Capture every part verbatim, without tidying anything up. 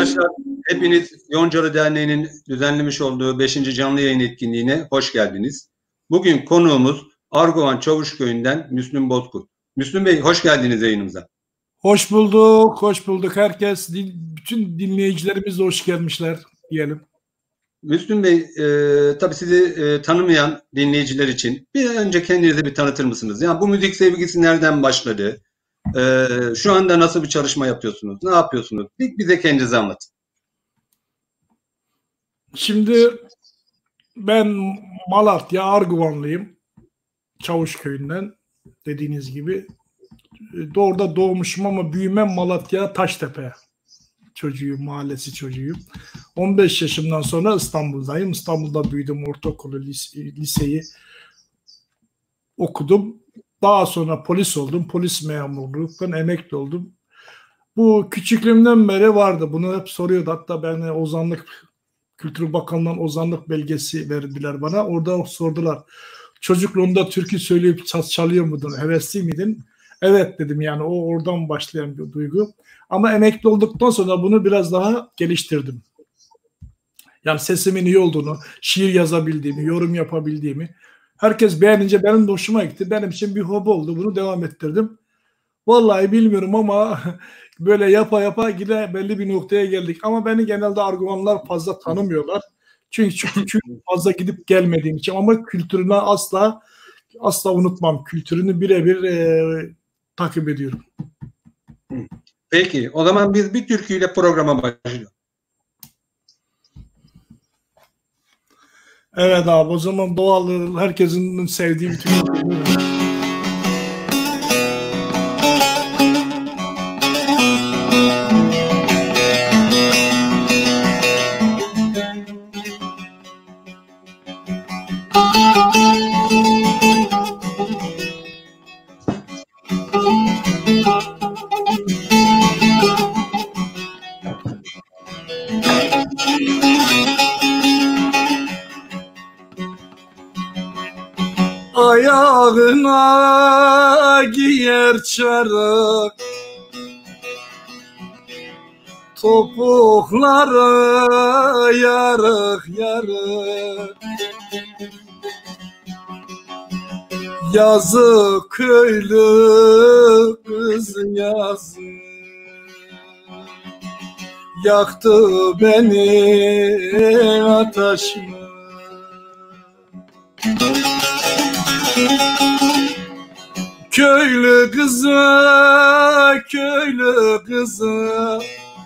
Arkadaşlar hepiniz Yoncalı Derneği'nin düzenlemiş olduğu beşinci canlı yayın etkinliğine hoş geldiniz. Bugün konuğumuz Arguvan Çavuşköy'ünden Müslüm Bozkurt. Müslüm Bey hoş geldiniz yayınımıza. Hoş bulduk, hoş bulduk herkes. Bütün dinleyicilerimiz de hoş gelmişler diyelim. Müslüm Bey, e, tabii sizi e, tanımayan dinleyiciler için bir önce kendinizi bir tanıtır mısınız? Yani bu müzik sevgisi nereden başladı? E, şu anda nasıl bir çalışma yapıyorsunuz? Ne yapıyorsunuz? Bir, bize kendinizi anlatın. Şimdi ben Malatya Arguvanlıyım. Çavuşköy'ünden dediğiniz gibi. Doğruda doğmuşum ama büyümem Malatya Taştepe çocuğuyum, mahallesi çocuğuyum. on beş yaşımdan sonra İstanbul'dayım. İstanbul'da büyüdüm, ortaokulu, lise, liseyi okudum. Daha sonra polis oldum, polis memurluktan emekli oldum. Bu küçüklüğümden beri vardı. Bunu hep soruyordu. Hatta ben ozanlık, Kültür Bakanlığı'ndan ozanlık belgesi verdiler bana. Orada sordular. Çocukluğunda türkü söyleyip çalıyor muydun? Hevesli miydin? Evet dedim, yani o oradan başlayan bir duygu. Ama emekli olduktan sonra bunu biraz daha geliştirdim. Yani sesimin iyi olduğunu, şiir yazabildiğimi, yorum yapabildiğimi. Herkes beğenince benim de hoşuma gitti. Benim için bir hobi oldu. Bunu devam ettirdim. Vallahi bilmiyorum ama böyle yapa yapa yine belli bir noktaya geldik. Ama beni genelde Arguvanlar fazla tanımıyorlar. Çünkü, çünkü fazla gidip gelmediğim için, ama kültürünü asla asla unutmam. Kültürünü birebir e, takip ediyorum. Peki, o zaman biz bir türküyle programa başlayalım. Evet abi, o zaman doğal, herkesin sevdiği bir türkü. Ayağına giyer çarık, topukları yarık yarık. Yazık köylü kız yazık, yaktı beni ateş mi? Köylü kızı, köylü kızı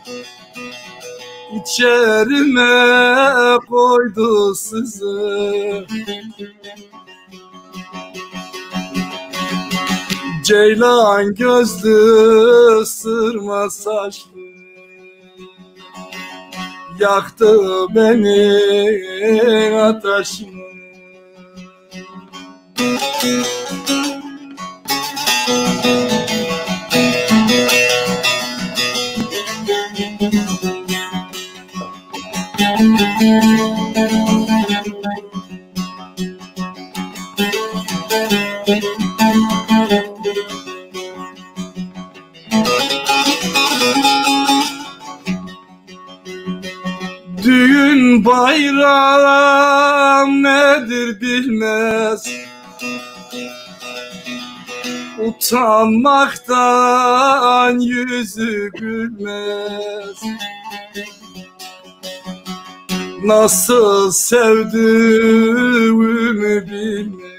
içerime koydu sızı. Ceylan gözlü, sırma saçlı, yaktı beni ateş mi? Düğün bayram nedir bilmez, utanmaktan yüzü gülmez. Nasıl sevdiğimi bilmez,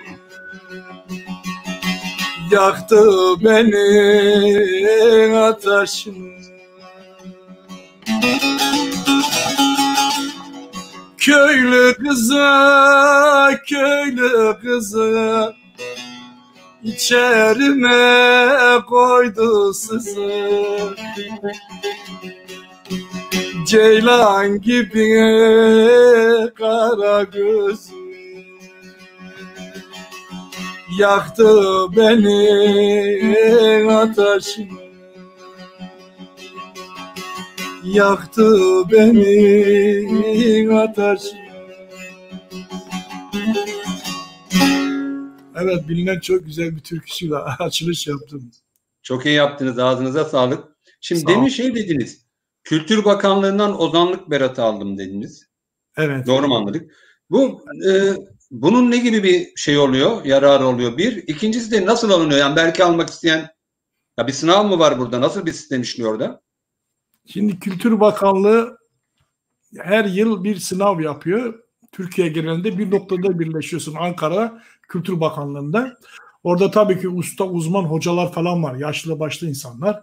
yaktı beni ateşim. Köylü kızı, köylü kızı İçerime koydu sızı. Ceylan gibi kara gözü, yaktı beni ateşim. Yaktı beni ateşim. Evet, bilinen çok güzel bir türküsüyle açılış yaptım. Çok iyi yaptınız. Ağzınıza sağlık. Şimdi Sağ demin şey dediniz. Kültür Bakanlığı'ndan ozanlık beratı aldım dediniz. Evet. Doğru mu anladık? Bu e, bunun ne gibi bir şey oluyor, yararı oluyor? Bir. İkincisi de nasıl alınıyor? Yani belki almak isteyen, ya bir sınav mı var burada? Nasıl bir sistem işliyor orada? Şimdi Kültür Bakanlığı her yıl bir sınav yapıyor. Türkiye genelinde bir noktada birleşiyorsun, Ankara Kültür Bakanlığı'nda. Orada tabii ki usta, uzman hocalar falan var. Yaşlı başlı insanlar.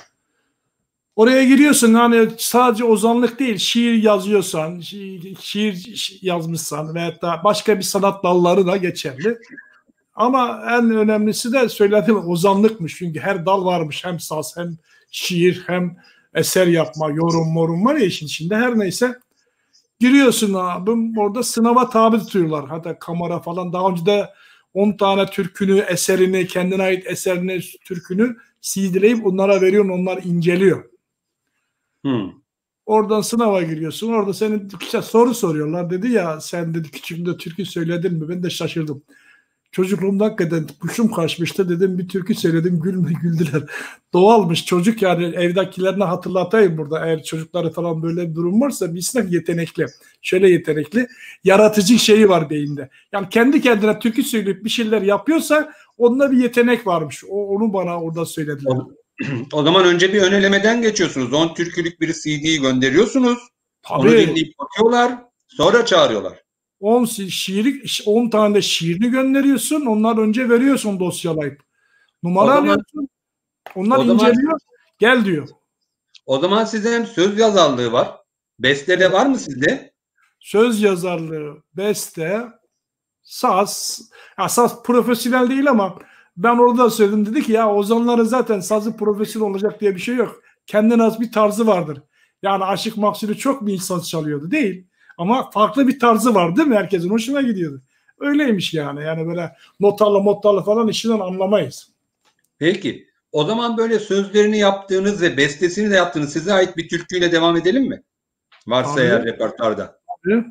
Oraya giriyorsun, hani sadece ozanlık değil, şiir yazıyorsan, şi- şiir yazmışsan veyahut da başka bir sanat dalları da geçerli. Ama en önemlisi de söylediğim ozanlıkmış. Çünkü her dal varmış. Hem saz, hem şiir, hem eser yapma, yorum morum var ya işin içinde. Her neyse giriyorsun abim, orada sınava tabi tutuyorlar. Hatta kamera falan. Daha önce de on tane türkünü, eserini, kendine ait eserini, türkünü C D'leyip onlara veriyorsun. Onlar inceliyor. Hmm. Oradan sınava giriyorsun. Orada senin işte soru soruyorlar. Dedi ya, sen dedi küçüklüğünde türkü söyledin mi? Ben de şaşırdım. Çocukluğumda hakikaten kuşum kaçmıştı, dedim bir türkü söyledim, gülme güldüler. Doğalmış çocuk, yani evdekilerine hatırlatayım burada, eğer çocukları falan böyle bir durum varsa bilsinler, yetenekli. Şöyle yetenekli, yaratıcı şeyi var beyinde. Yani kendi kendine türkü söyleyip bir şeyler yapıyorsa onda bir yetenek varmış. O, onu bana orada söylediler. O, o zaman önce bir ön elemeden geçiyorsunuz. on türkülük bir C D'yi gönderiyorsunuz. Tabii. Onu dinleyip bakıyorlar. Sonra çağırıyorlar. on şiiri, on tane de şiirini gönderiyorsun. Onlar önce veriyorsun dosyalayıp. Numara O zaman, alıyorsun. Onlar o zaman, inceliyor. Gel diyor. O zaman size hem söz yazarlığı var. Beste de var mı sizde? Söz yazarlığı, beste, saz. Ya saz profesyonel değil ama ben orada söyledim, dedi ki ya ozanların zaten sazı profesyonel olacak diye bir şey yok. Kendine az bir tarzı vardır. Yani Aşık Mahsulü çok mu saz çalıyordu? Değil. Ama farklı bir tarzı var değil mi? Herkesin hoşuna gidiyordu. Öyleymiş yani. Yani böyle notalı motalı falan işinden anlamayız. Peki. O zaman böyle sözlerini yaptığınız ve bestesini de yaptığınız size ait bir türküyle devam edelim mi? Varsa Tabii, eğer repertuarda. tabii.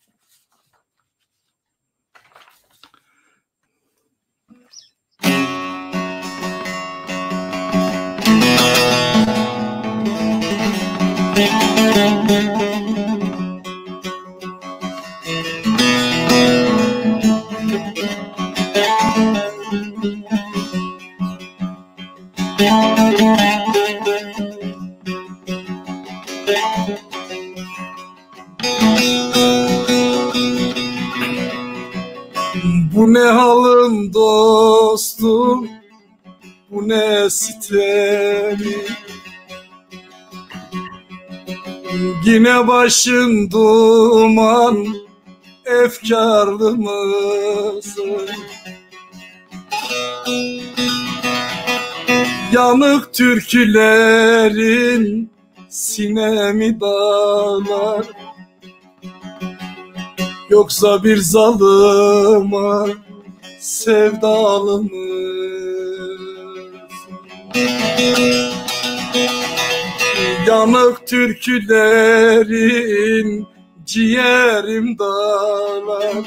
Bu ne halın dostum, bu ne sitemi, yine başın duman, efkarlı mısın? Yanık türkülerin sinemi dağlar, yoksa bir zalıma sevdalı mısın? Yanık türkülerin ciğerim dağlar,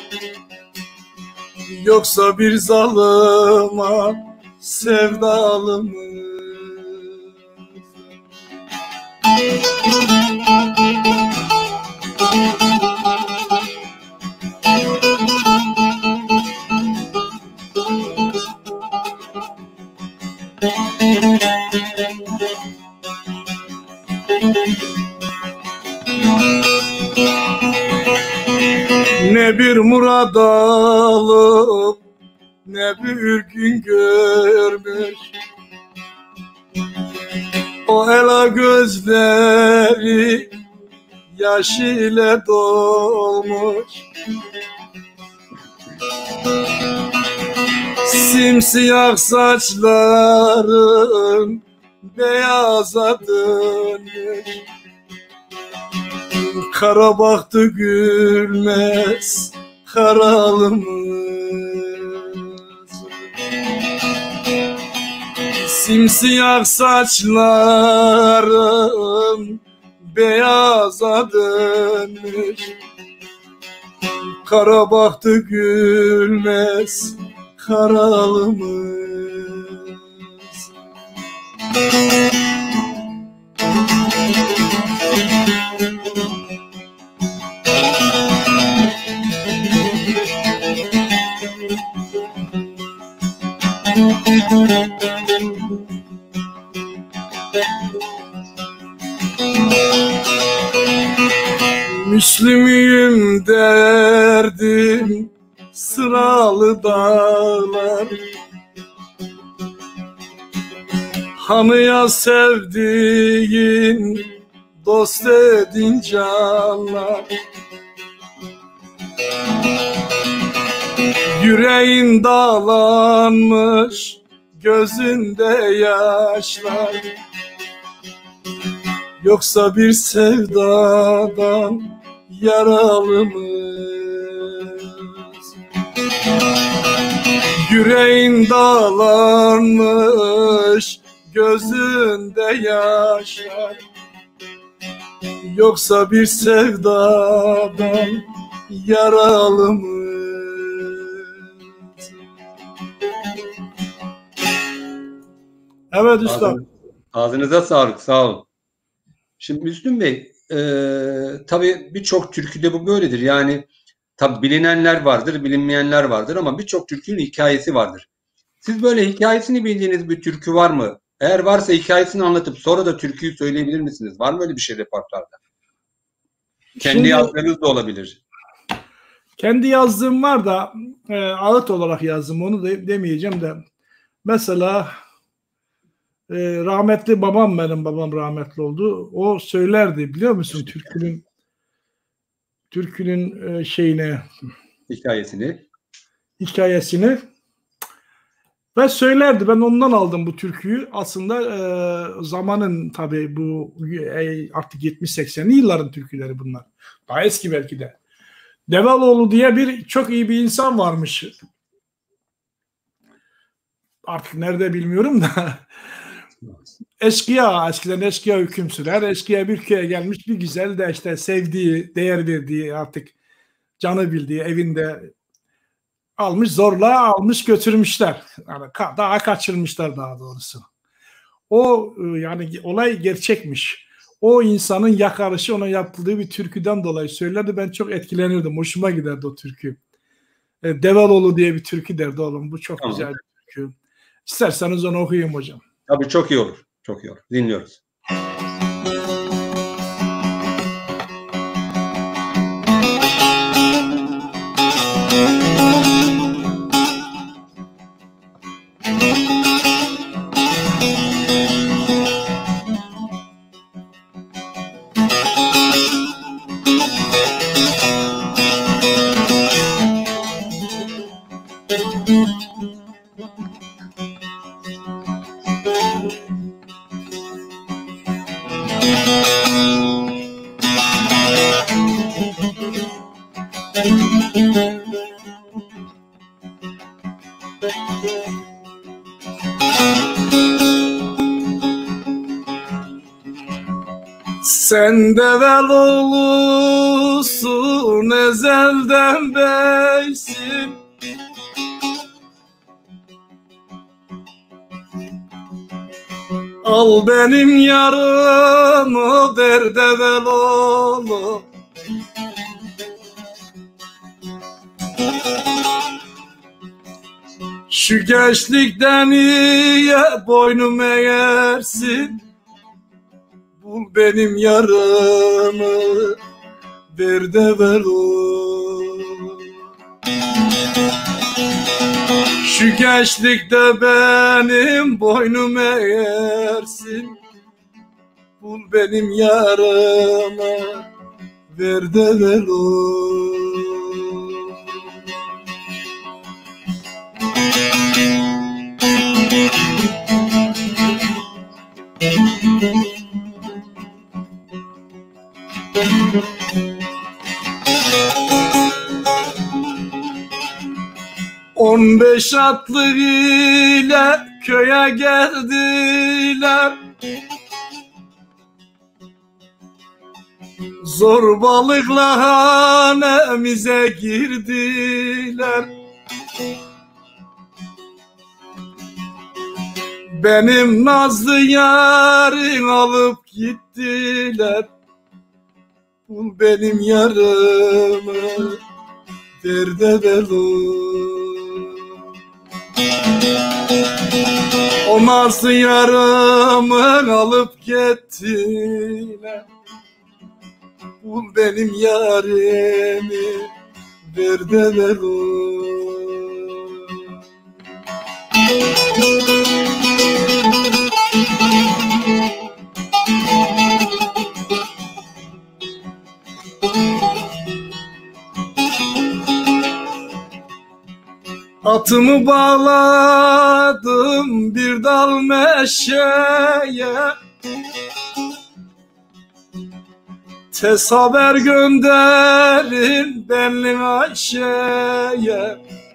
yoksa bir zalıma sevdalı mısın? Ne bir murad alıp ne bir gün görmüş, o ela gözleri yaş ile dolmuş. Simsiyah saçların beyaza dönmüş, kara baktı gülmez karalımız. Simsiyah saçların beyaza dönmüş, kara baktı gülmez karalımız. Müslümüyüm derdim sıralı dağlar, hanıya sevdiğin dost edin canlar. Yüreğin dağlanmış, gözünde yaşlar, yoksa bir sevdadan yaralı mısın? Yüreğin dağlanmış, gözünde yaşlar, yoksa bir sevdadan yaralı mısın? Evet usta. Ağzınıza sağlık, sağ olun. Şimdi Müslüm Bey, e, tabii birçok türküde bu böyledir. Yani tabii bilinenler vardır, bilinmeyenler vardır ama birçok türkünün hikayesi vardır. Siz böyle hikayesini bildiğiniz bir türkü var mı? Eğer varsa hikayesini anlatıp sonra da türküyü söyleyebilir misiniz? Var mı öyle bir şey repertuarda? Kendi Şimdi, yazdığınız da olabilir. Kendi yazdığım var da e, ağıt olarak yazdım, onu da demeyeceğim de. Mesela e, rahmetli babam, benim babam rahmetli oldu. O söylerdi, biliyor musun, türkünün türkünün e, şeyini, Hikayesini. hikayesini ve söylerdi. Ben ondan aldım bu türküyü. Aslında e, zamanın tabii bu e, artık yetmiş seksenli yılların türküleri bunlar. Daha eski belki de. Devaloğlu diye bir çok iyi bir insan varmış. Artık nerede bilmiyorum da. Eşkıya, eskiden eşkıya hüküm sürer. Eşkıya bir köye gelmiş, bir güzel de işte sevdiği, değer verdiği, artık canı bildiği evinde almış, zorla almış götürmüşler. Yani daha kaçırmışlar daha doğrusu. O yani olay gerçekmiş. O insanın yakarışı ona yapıldığı bir türküden dolayı söylerdi. Ben çok etkilenirdim. Hoşuma giderdi o türkü. E, Devaloğlu diye bir türkü derdi oğlum. Bu çok tamam. Güzel bir türkü. İsterseniz onu okuyayım hocam. Tabii çok iyi olur. Çok iyi olur. Dinliyoruz. Sen Devaloğlu'sun, ezelden beysin. Al benim yarımı der Devaloğlu. Şu gençlikten iyiye boynum eğersin. Bul benim yarımı ver Devaloğlu. Şu gençlikte benim boynum eğersin. Bul benim yarımı ver Devaloğlu. On beş atlı ile köye geldiler. Zorbalıkla hanemize girdiler. Benim nazlı yarın alıp gittiler. Bul benim yarımı ver Devaloğlu. O nasıl yarımı alıp gittiler, bul benim yarimi, ver de ver o. Atımı bağladım bir dal meşeye, tez haber gönderin Benli Ayşe'ye.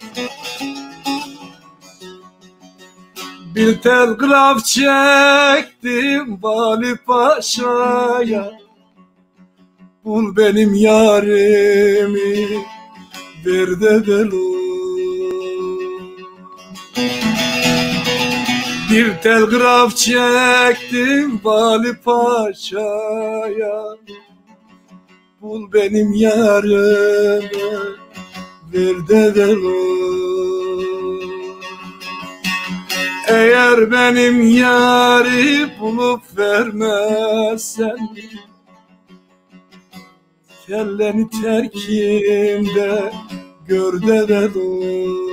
Bir telgraf çektim Vali Paşa'ya, bul benim yarimi, ver de ver o. Bir telgraf çektim Vali Paşa'ya, bul benim yarimi, ver de ver o. Eğer benim yari bulup vermezsen, kelleni terkimde gör de ver o.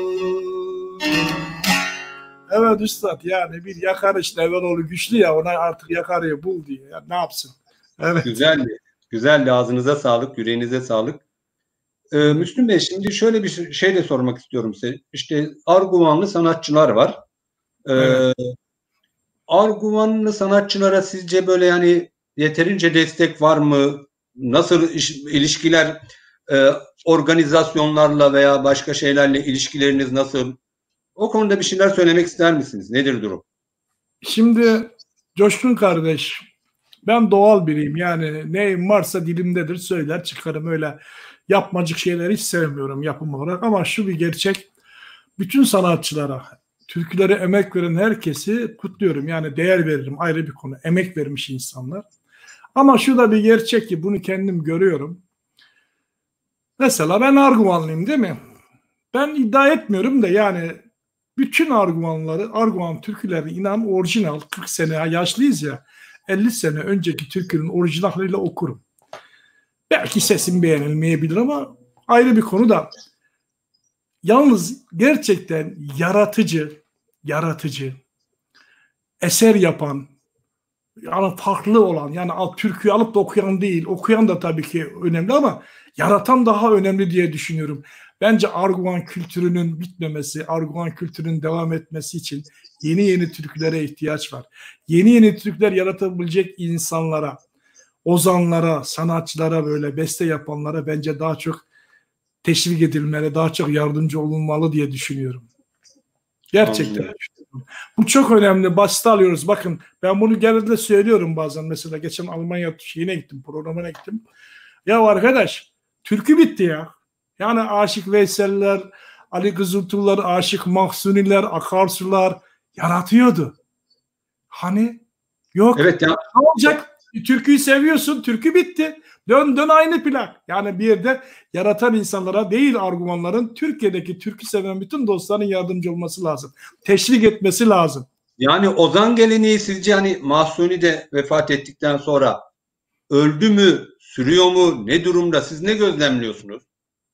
Evet üstad, yani bir yakarış Neveroğlu güçlü ya, ona artık yakarıyı bul diye. Yani ne yapsın? Evet. Güzeldi. Güzeldi. Ağzınıza sağlık, yüreğinize sağlık. Ee, Müslüm Bey, şimdi şöyle bir şey de sormak istiyorum size. İşte Arguvanlı sanatçılar var. Ee, evet. Arguvanlı sanatçılara sizce böyle yani yeterince destek var mı? Nasıl iş, ilişkiler, e, organizasyonlarla veya başka şeylerle ilişkileriniz nasıl? O konuda bir şeyler söylemek ister misiniz? Nedir durum? Şimdi Coşkun kardeş, ben doğal biriyim. Yani neyim varsa dilimdedir, söyler çıkarım. Öyle yapmacık şeyleri hiç sevmiyorum yapım olarak. Ama şu bir gerçek, bütün sanatçılara, türkülere emek veren herkesi kutluyorum. Yani değer veririm, ayrı bir konu. Emek vermiş insanlar. Ama şu da bir gerçek ki bunu kendim görüyorum. Mesela ben Arguvanlıyım değil mi? Ben iddia etmiyorum da yani bütün Arguvanları, Arguvan türküleri inan orijinal, kırk sene yaşlıyız ya, elli sene önceki türkünün orijinaliyle okurum. Belki sesim beğenilmeyebilir ama ayrı bir konu da. Yalnız gerçekten yaratıcı, yaratıcı, eser yapan, yani farklı olan, yani türküyü alıp da okuyan değil, okuyan da tabii ki önemli ama yaratan daha önemli diye düşünüyorum. Bence Arguvan kültürünün bitmemesi, Arguvan kültürünün devam etmesi için yeni yeni türkülere ihtiyaç var. Yeni yeni türküler yaratabilecek insanlara, ozanlara, sanatçılara, böyle beste yapanlara bence daha çok teşvik edilmeli, daha çok yardımcı olunmalı diye düşünüyorum. Gerçekten. Anladım. Bu çok önemli. Basit alıyoruz. Bakın ben bunu genelde söylüyorum bazen. Mesela geçen Almanya şeyine gittim, programına gittim. Ya arkadaş, türkü bitti ya. Yani Aşık Veysel'ler, Ali Kızıltuğlar, Aşık Mahsuniler, Akarsular yaratıyordu. Hani yok. Evet ya. Ne olacak? Türküyü seviyorsun, türkü bitti. Dön dön aynı plak. Yani bir yerde yaratan insanlara değil, Arguvanların, Türkiye'deki türkü seven bütün dostların yardımcı olması lazım. Teşvik etmesi lazım. Yani ozan geleneği sizce hani Mahsuni de vefat ettikten sonra öldü mü, sürüyor mu, ne durumda? Siz ne gözlemliyorsunuz?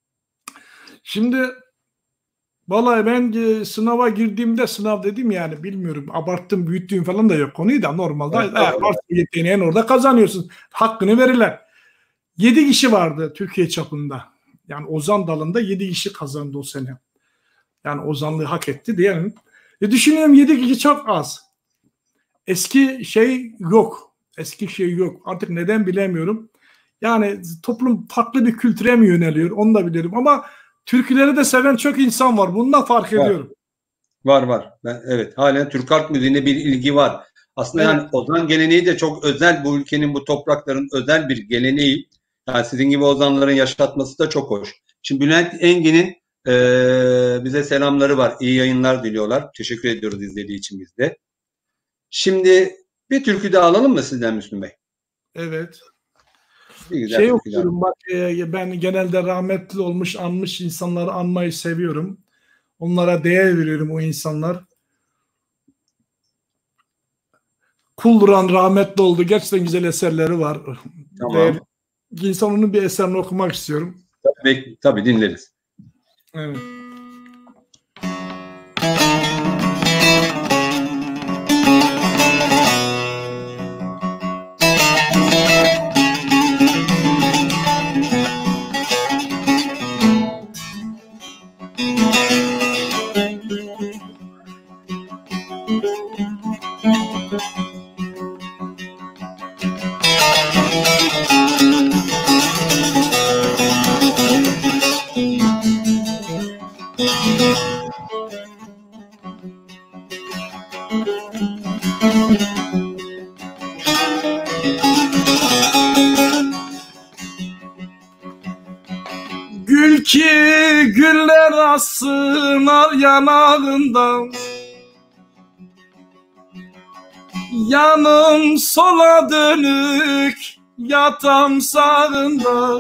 Şimdi vallahi ben e, sınava girdiğimde, sınav dedim yani bilmiyorum, abarttım büyüttüğüm falan da yok konuyu da, normalde evet, eğer varsa yeteneğin orada kazanıyorsun. Hakkını verirler. Yedi kişi vardı Türkiye çapında. Yani ozan dalında yedi kişi kazandı o sene. Yani ozanlığı hak etti diyelim. E düşünüyorum, yedi kişi çok az. Eski şey yok. Eski şey yok. Artık neden bilemiyorum. Yani toplum farklı bir kültüre mi yöneliyor onu da bilirim ama türküleri de seven çok insan var. Bunu da fark var. ediyorum. Var var. Ben, evet, halen Türk halk müziğine bir ilgi var. Aslında evet. Yani ozan geleneği de çok özel, bu ülkenin, bu toprakların özel bir geleneği. Yani sizin gibi ozanların yaşatması da çok hoş. Şimdi Bülent Engin'in e, bize selamları var. İyi yayınlar diliyorlar. Teşekkür ediyoruz izlediği için biz de. Şimdi bir türkü de alalım mı sizden Müslüm Bey? Evet. Şey okuyorum bak, e, ben genelde rahmetli olmuş, anmış insanları anmayı seviyorum. Onlara değer veriyorum, o insanlar. Kul Duran rahmetli oldu. Gerçekten güzel eserleri var. Tamam. Değerli. İnsan onun bir eserini okumak istiyorum. Tabii, tabii dinleriz. Evet. Gül ki güller assınar yanağından, yanım sola dönük yatam sağında.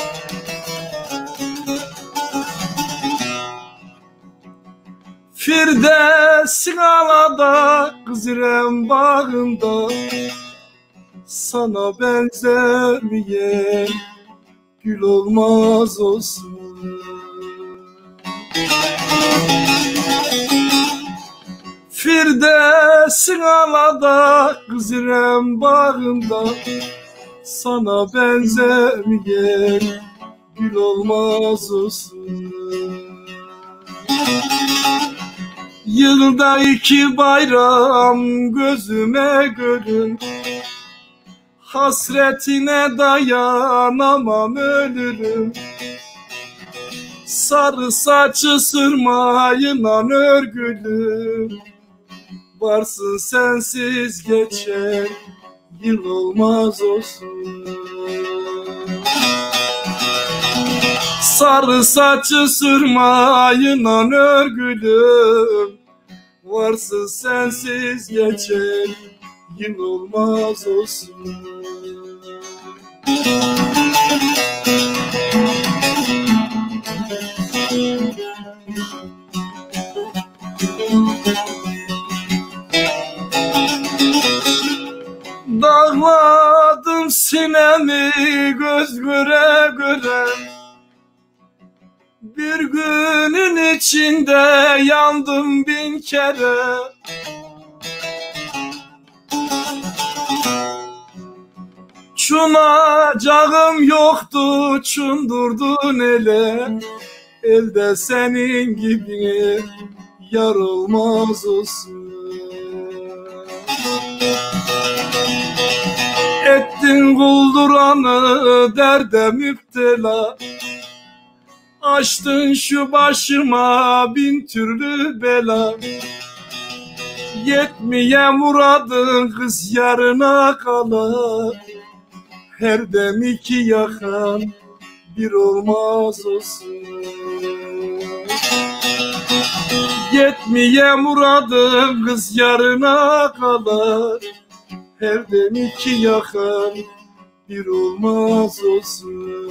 Firdevs alada Kızılem bağında, sana benzemeyen gül olmaz olsun. Firdevs alada Kızılem bağında, sana benzemeyen gül olmaz olsun. Yılda iki bayram gözüme görün, hasretine dayanamam ölürüm. Sarı saçı sırmayla örgülüm, varsın sensiz geçen yıl olmaz olsun. Sarı saçı sırmayla örgülüm, varsın sensiz geçen yıl olmaz olsun. Dağladım sinemi göz göre göre, bir günün içinde yandım bin kere. Çunacağım yoktu, çundurdun ele, elde senin gibi yar olmaz olsun. Ettin kulduranı derde müptela, açtın şu başıma bin türlü bela. Yetmeye muradın kız yarına kala, her dem iki yakan bir olmaz olsun. Yetmeye muradın kız yarına kala, her dem iki yakan bir olmaz olsun.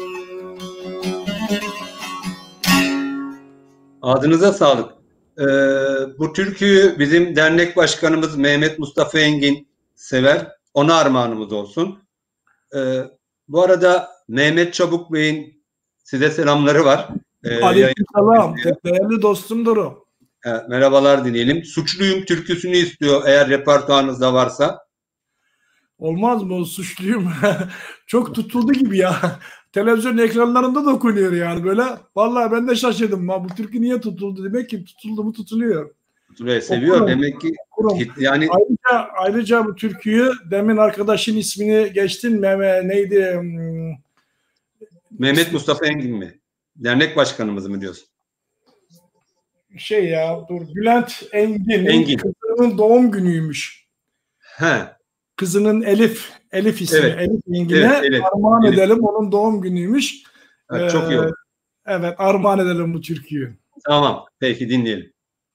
Ağzınıza sağlık. Ee, bu türküyü bizim dernek başkanımız Mehmet Mustafa Engin sever. Ona armağanımız olsun. Ee, bu arada Mehmet Çabuk Bey'in size selamları var. Ee, Aleykümselam. Değerli dostumdur o. E, merhabalar dileyelim. Suçluyum türküsünü istiyor eğer repertuarınızda varsa. Olmaz mı? Suçluyum. Çok tutuldu gibi ya. Televizyon ekranlarında da okunuyor yani böyle. Vallahi ben de şaşırdım. Bu türkü niye tutuldu? Demek ki tutuldu mu tutuluyor. Tutuluyor, seviyor. Okurum. Demek ki Okurum. yani ayrıca, ayrıca bu türküyü demin arkadaşın ismini geçtin mi? Neydi? Mehmet Mustafa Engin mi? Dernek başkanımız mı diyorsun? Şey ya dur Bülent Engin'in Engin. kızının doğum günüymüş. He. Kızının Elif, Elif ismi. Evet. Elif Engin'e evet, evet. armağan Elif. edelim. Onun doğum günüymüş. Evet, çok iyi oldu. Evet, armağan edelim bu türküyü. Tamam. Peki dinleyelim.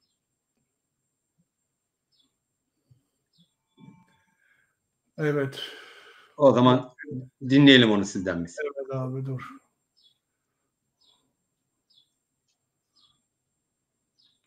Evet. O zaman dinleyelim onu sizden biz. Evet abi dur.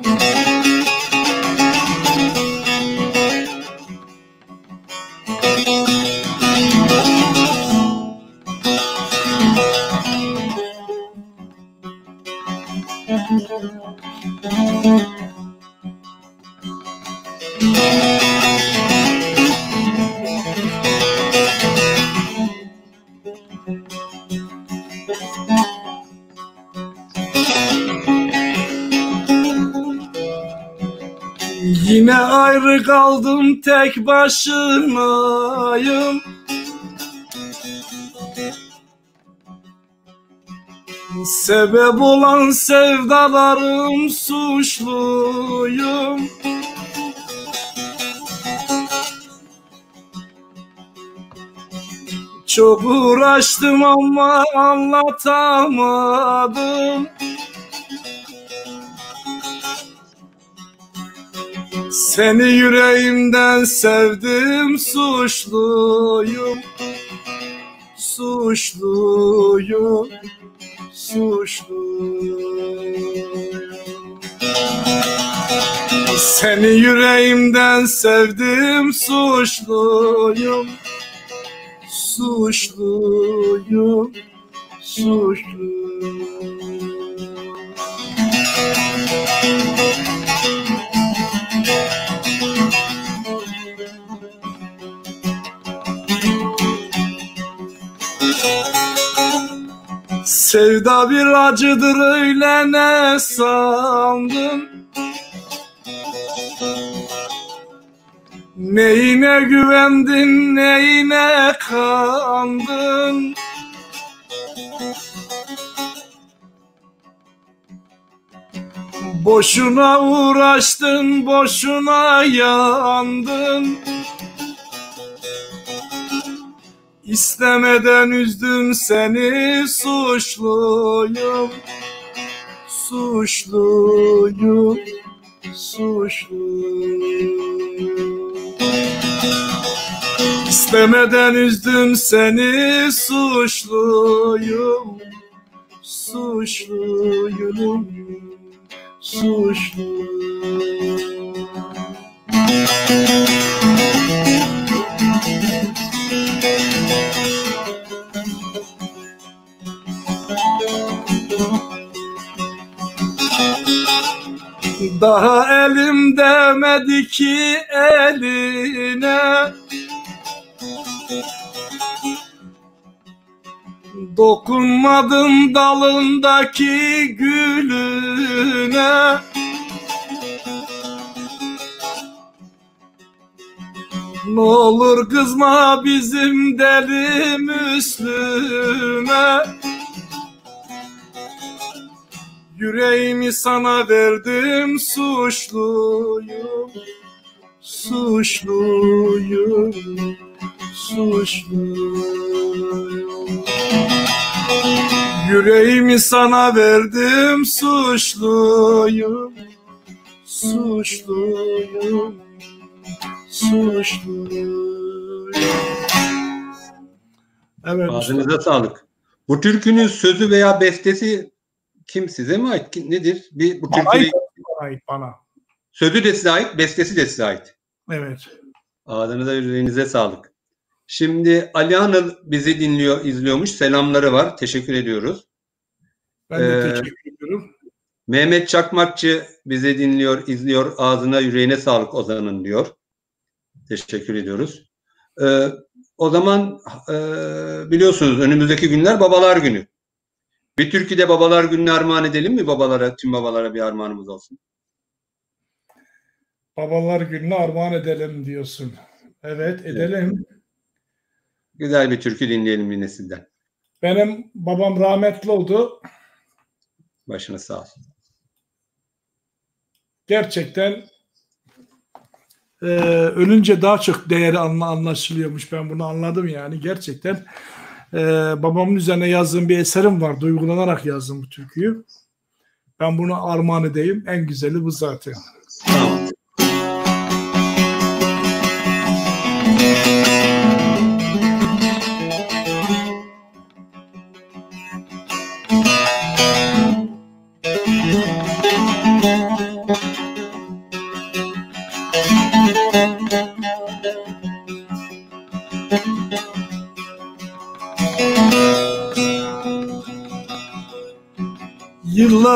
Yine ayrı kaldım, tek başınayım. Sebep olan sevdalarım, suçluyum. Çok uğraştım ama anlatamadım. Seni yüreğimden sevdim, suçluyum. Suçluyum, suçluyum. Seni yüreğimden sevdim, suçluyum. Suçluyum, suçluyum. Sevda bir acıdır, öyle ne sandın? Neyine güvendin, neyine kandın? Boşuna uğraştın, boşuna yandın. İstemeden üzdüm seni, suçluyum. Suçluyum, suçluyum. İstemeden üzdüm seni, suçluyum. Suçluyum, suçluyum. Daha elim değmedi ki eline, dokunmadım dalındaki gülüne. Ne olur kızma bizim deli Müslüme. Yüreğimi sana verdim, suçluyum. Suçluyum, suçluyum. Yüreğimi sana verdim, suçluyum. Suçluyum, suçluyum. Evet. Ağzınıza sağlık. Bu türkünün sözü veya bestesi kim, size mi ait? Nedir? Bir bu türküye ait bana. Sözü de size ait, bestesi de size ait. Evet. Ağzınıza, yüreğinize sağlık. Şimdi Ali Anıl bizi dinliyor, izliyormuş. Selamları var. Teşekkür ediyoruz. Ben de ee, teşekkür ediyorum. Mehmet Çakmakçı bizi dinliyor, izliyor. Ağzına, yüreğine sağlık Ozan'ın diyor. Teşekkür ediyoruz. Ee, o zaman e, biliyorsunuz önümüzdeki günler Babalar Günü. Bir türküde Babalar Günü'nü armağan edelim mi babalara? Tüm babalara bir armağanımız olsun. Babalar Günü'nü armağan edelim diyorsun. Evet, edelim. Evet. Güzel bir türkü dinleyelim yine sizden. Benim babam rahmetli oldu. Başına sağ olsun. Gerçekten e, ölünce daha çok değeri anlaşılıyormuş. Ben bunu anladım yani. Gerçekten e, babamın üzerine yazdığım bir eserim var. Duygulanarak yazdım bu türküyü. Ben bunu armağan edeyim. En güzeli bu zaten. Tamam. Thank you.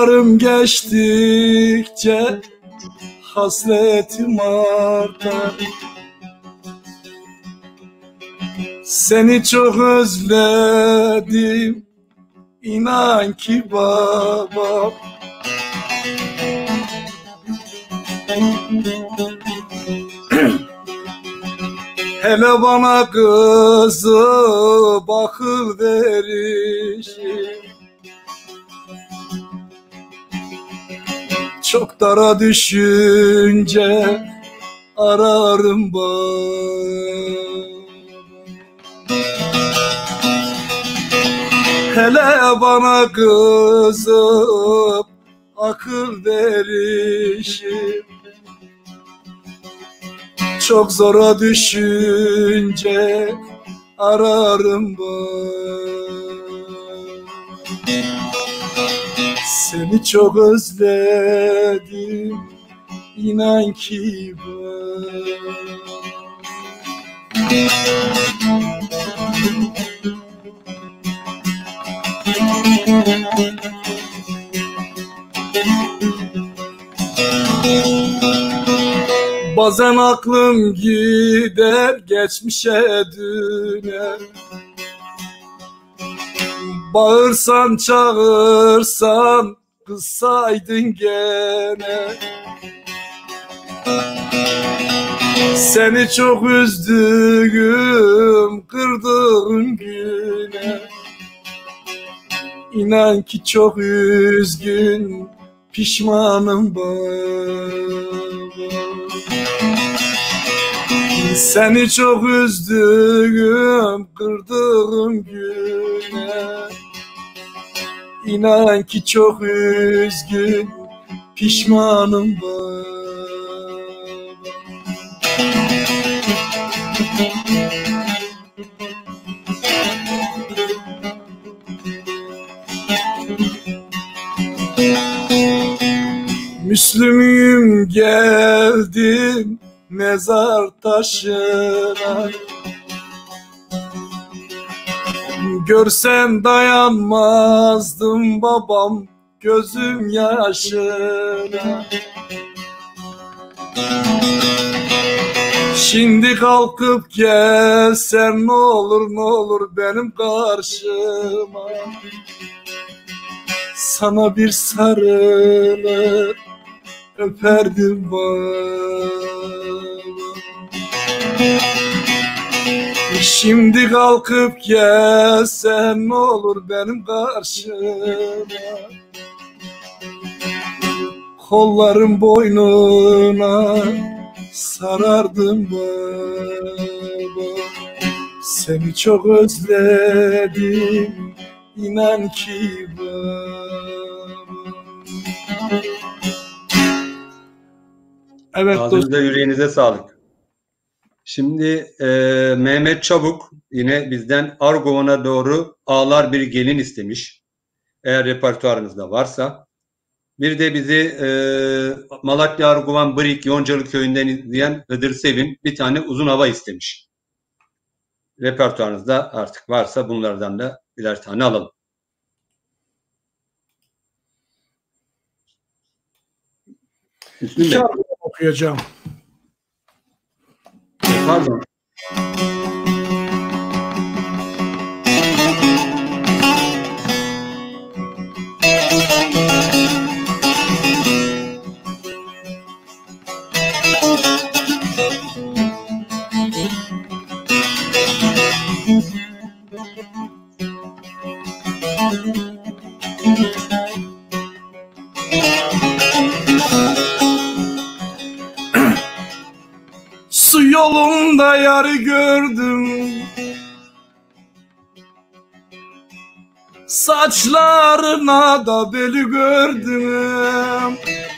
Yıllarım geçtikçe hasretim artar. Seni çok özledim, inan ki babam. Hele bana kızı bakır verişim, çok dara düşünce ararım baba. Hele bana kızıp akıl verişim, çok zora düşünce ararım baba. Seni çok özledim, inan ki baba. Bazen aklım gider geçmişe düne, bağırsan çağırsan kızsaydın gene. Seni çok üzdüğüm, kırdığım güne, İnan ki çok üzgün, pişmanım baba. Seni çok üzdüğüm, kırdığım güne, İnan ki çok üzgün, pişmanım baba. Müslüm'üm geldim mezar taşına, görsen dayanmazdım babam gözüm yaşına. Şimdi kalkıp gelsen ne olur ne olur benim karşıma, sana bir sarılır öperdim baba. Şimdi kalkıp gelsen ne olur benim karşıma, kollarım boynuna sarardım baba. Seni çok özledim, inan ki baba. Evet ağzınıza yüreğinize sağlık. Şimdi e, Mehmet Çabuk yine bizden Arguvan'a doğru Ağlar Bir Gelin istemiş. Eğer repertuarınızda varsa. Bir de bizi e, Malatya Arguvan Brik Yoncalı Köyü'nden izleyen Hıdır Sevin bir tane uzun hava istemiş. Repertuarınızda artık varsa bunlardan da birer tane alalım. İki araba okuyacağım. Pardon. Su yolunda yarı gördüm, saçlarına da beli gördüm.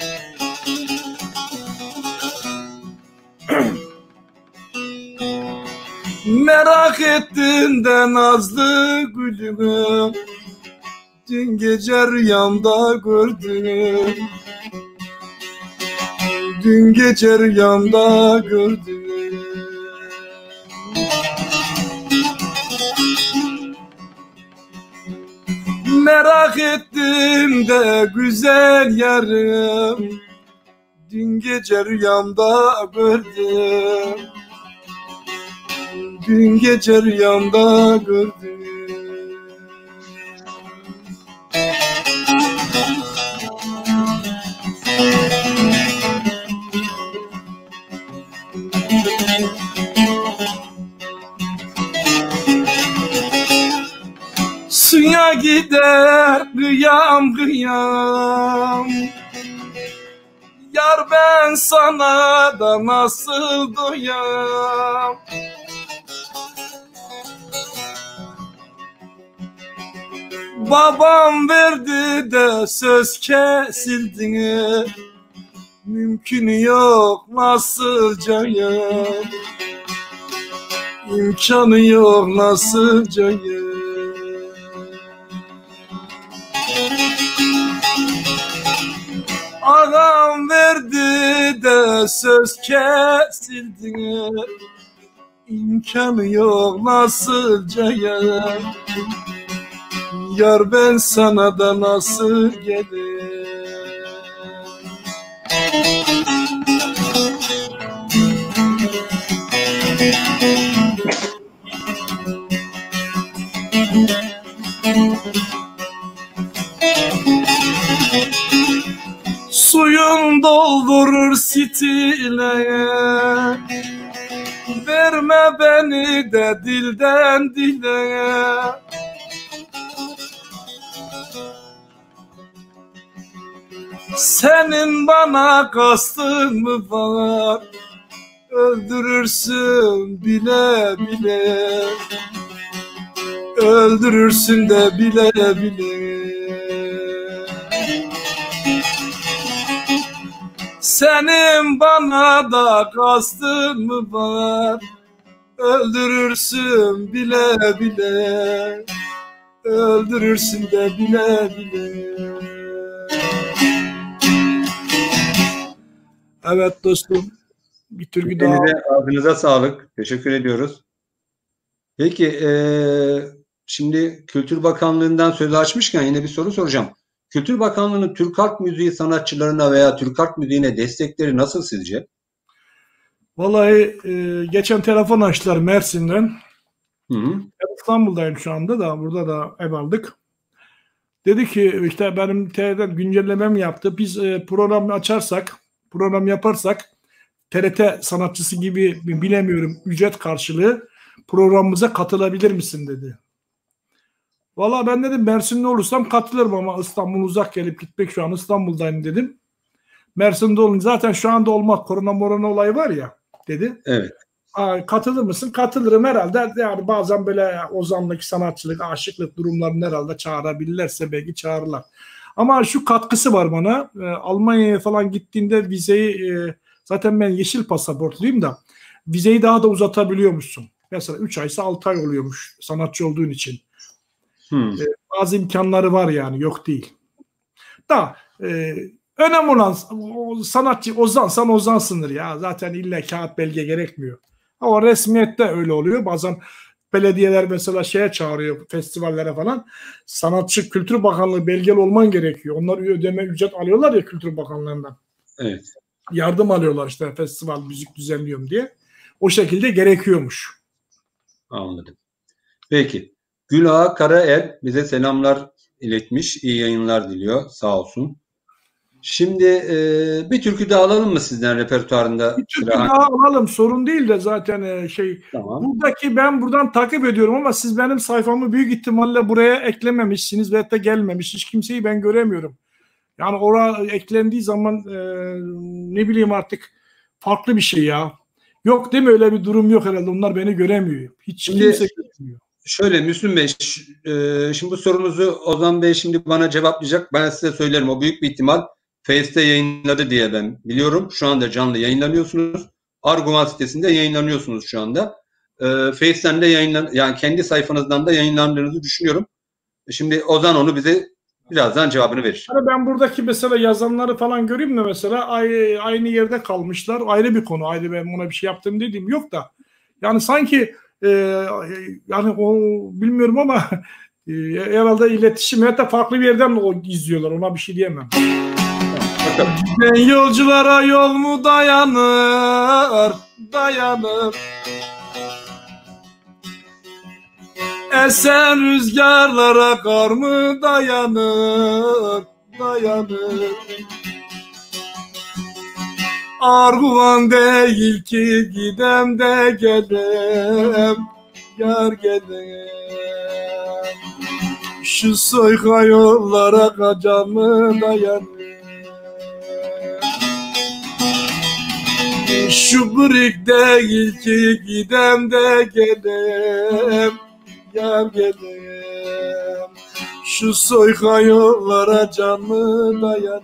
Merak ettin de nazlı gülümü, dün gece rüyamda gördüm. Dün gece rüyamda gördüm. Merak ettim Benim de güzel yarım dün gece rüyamda gördüm. Dün gece rüyamda gördüm. Suya gider kıyam kıyam, yar ben sana da nasıl doyam. Babam verdi de söz kesildi, mümkün yok nasıl cayım, imkanı yok nasıl cayım. Ağam verdi de söz kesildi, imkanı yok nasıl cayım, yar ben sana da nasıl gelir. Suyun doldurur stileye, verme beni de dilden dile. Senin bana kastın mı var? Öldürürsün bile bile, öldürürsün de bile bile. Senin bana da kastın mı var? Öldürürsün bile bile, öldürürsün de bile bile. Evet dostum, bir türkü daha. Ağzınıza sağlık. Teşekkür ediyoruz. Peki e, şimdi Kültür Bakanlığı'ndan söz açmışken yine bir soru soracağım. Kültür Bakanlığı'nın Türk halk müziği sanatçılarına veya Türk halk müziğine destekleri nasıl sizce? Vallahi e, geçen telefon açtılar Mersin'den. Hı hı. Ben İstanbul'dayım şu anda da, burada da ev aldık. Dedi ki işte benim T R'den güncellemem yaptı. Biz e, programı açarsak, program yaparsak T R T sanatçısı gibi bilemiyorum ücret karşılığı programımıza katılabilir misin dedi. Valla ben dedim Mersin'de olursam katılırım ama İstanbul uzak, gelip gitmek, şu an İstanbul'dayım dedim. Mersin'de olun zaten şu anda olmak, korona morona olayı var ya dedi. Evet. Katılır mısın? Katılırım herhalde. Yani bazen böyle ozanlık, sanatçılık, aşıklık durumlarını herhalde çağırabilirlerse belki çağırırlar. Ama şu katkısı var bana. E, Almanya'ya falan gittiğinde vizeyi e, zaten ben yeşil pasaportluyum da vizeyi daha da uzatabiliyormuşsun. Mesela üç aysa altı ay oluyormuş sanatçı olduğun için. Hmm. E, bazı imkanları var yani, yok değil. Da e, önemli olan sanatçı ozansan ozansındır ya. Zaten illa kağıt belge gerekmiyor. Ama resmiyette öyle oluyor. Bazen belediyeler mesela şeye çağırıyor, festivallere falan. Sanatçı Kültür Bakanlığı belgeli olman gerekiyor. Onlar ödeme ücret alıyorlar ya Kültür Bakanlığı'ndan. Evet. Yardım alıyorlar işte, festival müzik düzenliyorum diye. O şekilde gerekiyormuş. Anladım. Peki. Gülağa Karael bize selamlar iletmiş. İyi yayınlar diliyor. Sağ olsun. Şimdi e, bir türkü daha alalım mı sizden repertuarında? Bir türkü daha alalım. Sorun değil de zaten e, şey tamam. Buradaki ben buradan takip ediyorum ama siz benim sayfamı büyük ihtimalle buraya eklememişsiniz ve hatta gelmemiş. Hiç kimseyi ben göremiyorum. Yani oraya eklendiği zaman e, ne bileyim artık farklı bir şey ya. Yok değil mi? Öyle bir durum yok herhalde. Onlar beni göremiyor. Hiç şimdi, kimse göremiyor. Şöyle Müslüm Bey, e, şimdi bu sorunuzu Ozan Bey şimdi bana cevaplayacak. Ben size söylerim. O büyük bir ihtimal Face'te yayınladı diye ben biliyorum. Şu anda canlı yayınlanıyorsunuz. Argüman sitesinde yayınlanıyorsunuz şu anda. E, Face'ten de yayınlan, yani kendi sayfanızdan da yayınlandığınızı düşünüyorum. Şimdi Ozan onu bize birazdan cevabını verir. Yani ben buradaki mesela yazanları falan göreyim de mesela aynı yerde kalmışlar. Ayrı bir konu. Ayrı ben ona bir şey yaptım dediğim yok da. Yani sanki e, yani o bilmiyorum ama e, herhalde iletişim ya da farklı bir yerden o izliyorlar. Ona bir şey diyemem. Ben yolculara yol mu dayanır, dayanır. Esen rüzgarlara kar mı dayanır, dayanır. Arguvan değil ki gidem de gelem, yar gelem. Şu soyka yollara kaçan mı dayanır. Şu brik değil ki gidem de gelem, yar gelem. Şu soyka yollara can mı dayanır.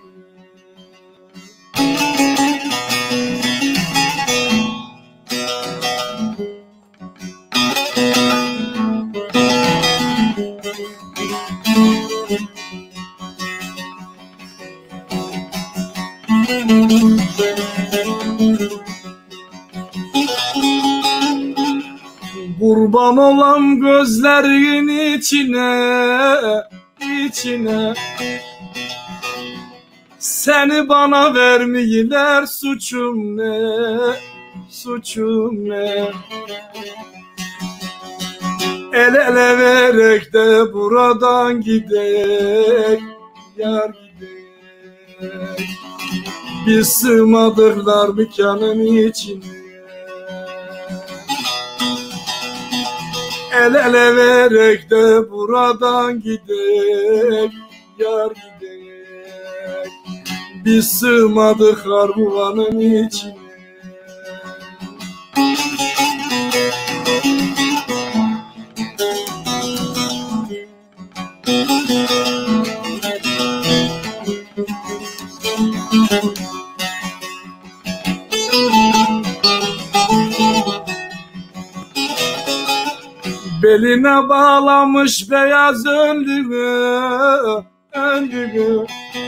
Kurban olam gözlerin içine, içine. Seni bana vermeyiler, suçum ne, suçum ne. El ele verek de buradan gidek, yar gidek. Biz sığmadıklar mekanın içine. El ele verek de buradan gidek, yar gidek. Biz sığmadık harbuvanın içine. Beline bağlamış beyaz önlüğü, önlüğü.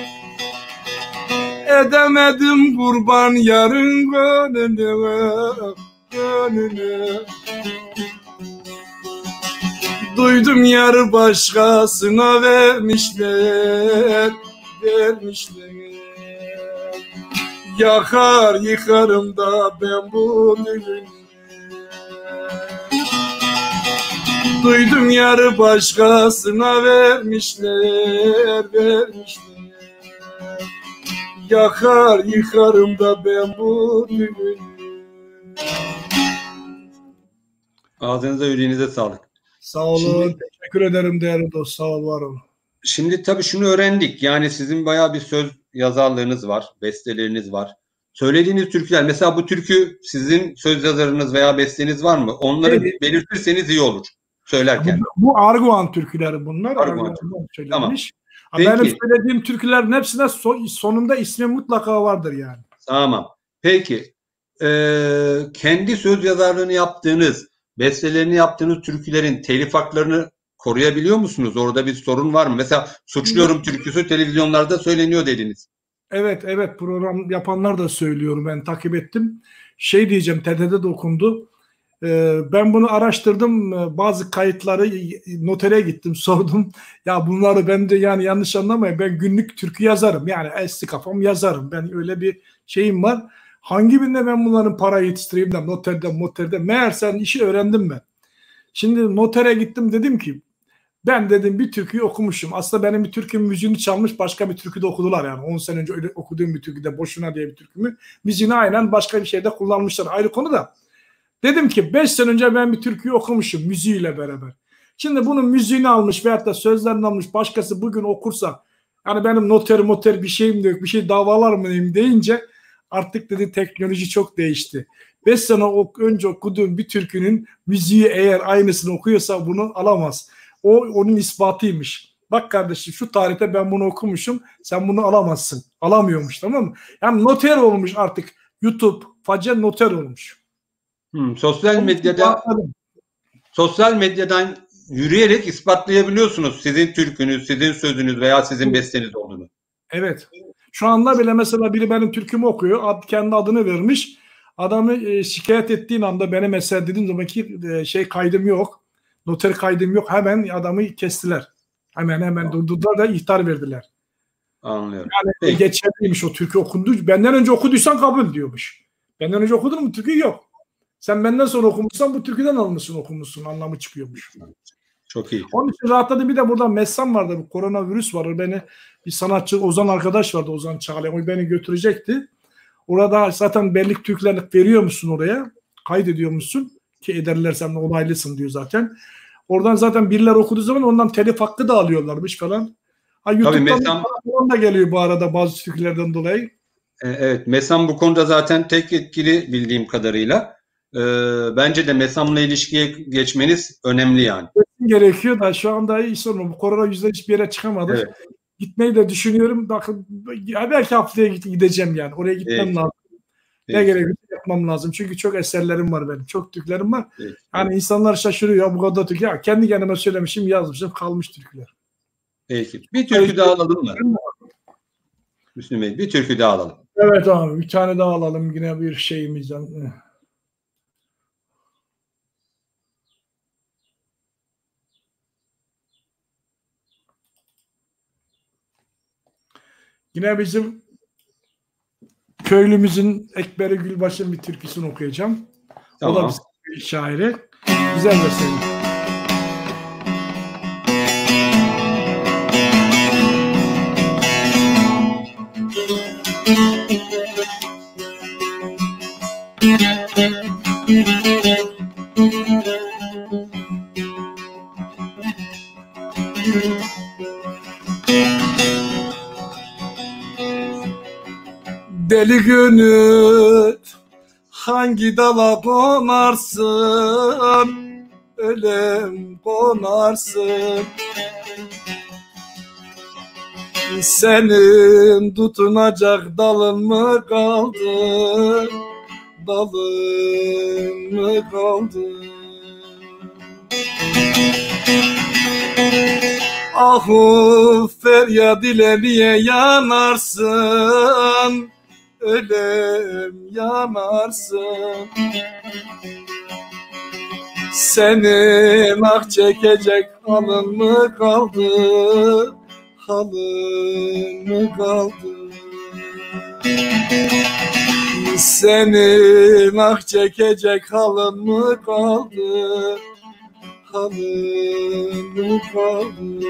Edemedim kurban yarın gönlünü, gönlünü. Duydum yarı başkasına vermişler, vermişler. Yakar yıkarım da ben bu düğünü. Duydum yarı başkasına vermişler, vermişler. Yakar yıkarım da ben bu düğünü. Ağzınıza yüreğinize sağlık. Sağ olun. Şimdi, teşekkür ederim değerli dost. Sağ ol, var olun. Şimdi tabii şunu öğrendik. Yani sizin bayağı bir söz yazarlığınız var, besteleriniz var. Söylediğiniz türküler, mesela bu türkü sizin söz yazarınız veya besteniz var mı? Onları evet. belirtirseniz iyi olur söylerken. Bu, bu Arguvan türküleri bunlar. Arguvan türküleri. Tamam. Benim söylediğim türkülerin hepsine so sonunda ismi mutlaka vardır yani. Tamam. Peki. Ee, kendi söz yazarlığını yaptığınız, bestelerini yaptığınız türkülerin telif haklarını koruyabiliyor musunuz? Orada bir sorun var mı? Mesela Suçluyorum türküsü televizyonlarda söyleniyor dediniz. Evet, evet. Program yapanlar da söylüyor. Ben takip ettim. Şey diyeceğim, T R T'de de okundu. Ee, ben bunu araştırdım. Bazı kayıtları notere gittim, sordum. Ya bunları ben de yani yanlış anlamayın. Ben günlük türkü yazarım. Yani eski kafam yazarım. Ben öyle bir şeyim var. Hangi birine ben bunların parayı yetiştireyim de noterde, noterde. Meğerse işi öğrendim ben. Şimdi notere gittim, dedim ki ben dedim bir türküyü okumuşum. Aslında benim bir türkünün müziğini çalmış, başka bir türküde okudular yani. on sene önce öyle okuduğum bir türküde Boşuna diye bir türkümü. Müziğini aynen başka bir şeyde kullanmışlar. Ayrı konu da. Dedim ki beş sene önce ben bir türküyü okumuşum müziğiyle beraber. Şimdi bunun müziğini almış veyahut da sözlerini almış başkası bugün okursa, yani benim noter moter bir şeyim de yok, bir şey davalar mıyım deyince artık dedi teknoloji çok değişti. beş sene önce okuduğum bir türkünün müziği eğer aynısını okuyorsa bunu alamaz. O onun ispatıymış. Bak kardeşim şu tarihte ben bunu okumuşum, sen bunu alamazsın. Alamıyormuş, tamam mı? Yani noter olmuş artık. YouTube facen noter olmuş. Hmm, sosyal medyada sosyal medyadan yürüyerek ispatlayabiliyorsunuz sizin türkünüz, sizin sözünüz veya sizin besteniz olduğunu. Evet. Şu anda bile mesela biri benim türkümü okuyor. Ad, kendi adını vermiş. Adamı e, şikayet ettiğin anda benim eser dediğim zaman ki e, şey kaydım yok. Noter kaydım yok. Hemen adamı kestiler. Hemen hemen tamam. Durdular da ihtar verdiler. Anlıyorum. Yani Peki. geçerliymiş o türkü okundu. Benden önce okuduysan kabul diyormuş. Benden önce okudun mu türkü yok. Sen benden sonra okumuşsan bu türküden almışsın okumuşsun anlamı çıkıyormuş. Çok iyi. Onun için rahatladım. Bir de burada Messam vardı. Bu koronavirüs var. Beni bir sanatçı Ozan arkadaş vardı. Ozan Çağlayan. O beni götürecekti. Orada zaten bellik türkülerini veriyor musun oraya? Kaydediyor musun? Ki ederlersen onaylısın diyor zaten. Oradan zaten birileri okuduğu zaman ondan telif hakkı da alıyorlarmış falan. Ha, YouTube'dan Messam, falan da geliyor bu arada bazı türkülerden dolayı. Evet. Messam bu konuda zaten tek yetkili bildiğim kadarıyla. Ee, bence de Messam'la ilişkiye geçmeniz önemli yani. Gerekiyor da şu anda iyi sorun. Bu korona yüzünden hiçbir yere çıkamadık. Evet. Gitmeyi de düşünüyorum. Bakın belki haftaya gideceğim yani. Oraya gitmem evet. lazım. Evet. Ne gerekiyor yapmam lazım. Çünkü çok eserlerim var benim. Çok türkülerim var. Evet. Yani insanlar şaşırıyor. Ya bu kadar türkü. Ya kendi kendime söylemişim, yazmışım. Kalmış türküler. Peki. Bir türkü Peki. daha alalım mı? Müslüm Bey bir türkü daha alalım. Evet abi. Bir tane daha alalım. Yine bir şeyimizden. Yine bizim köylümüzün Ekberi Gülbaş'ın bir türküsünü okuyacağım. Tamam. O da bir şairi. Güzel bir şey. Deli gönül hangi dala konarsın, ölüm konarsın. Senin tutunacak dalın mı kaldı, dalın mı kaldı? Ahu feryat ile niye yanarsın, ölüm yanarsın. Senin ah çekecek halın mı kaldı, halın mı kaldı? Senin ah çekecek halın mı kaldı, halın mı kaldı?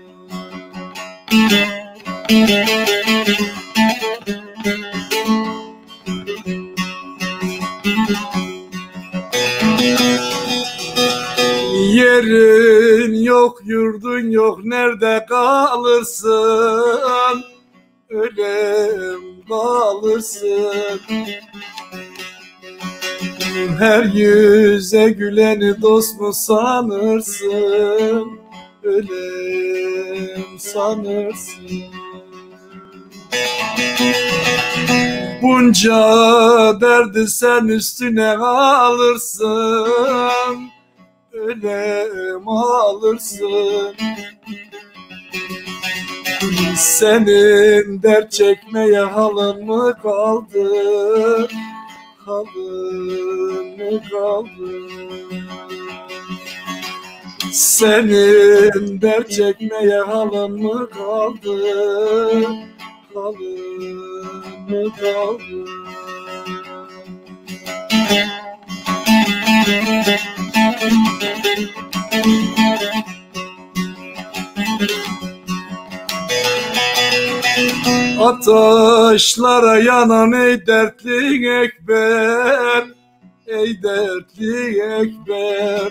Yerin yok, yurdun yok, nerede kalırsın? Ölüm kalırsın. Her yüze güleni dost mu sanırsın? Ölüm sanırsın. Bunca derdi sen üstüne alırsın, ölüm alırsın. Senin dert çekmeye halın mı kaldı, halın mı kaldı? Senin dert çekmeye halın mı kaldı, halın mı kaldı? Ateşlere yanan ey dertli Ekber, ey dertli Ekber.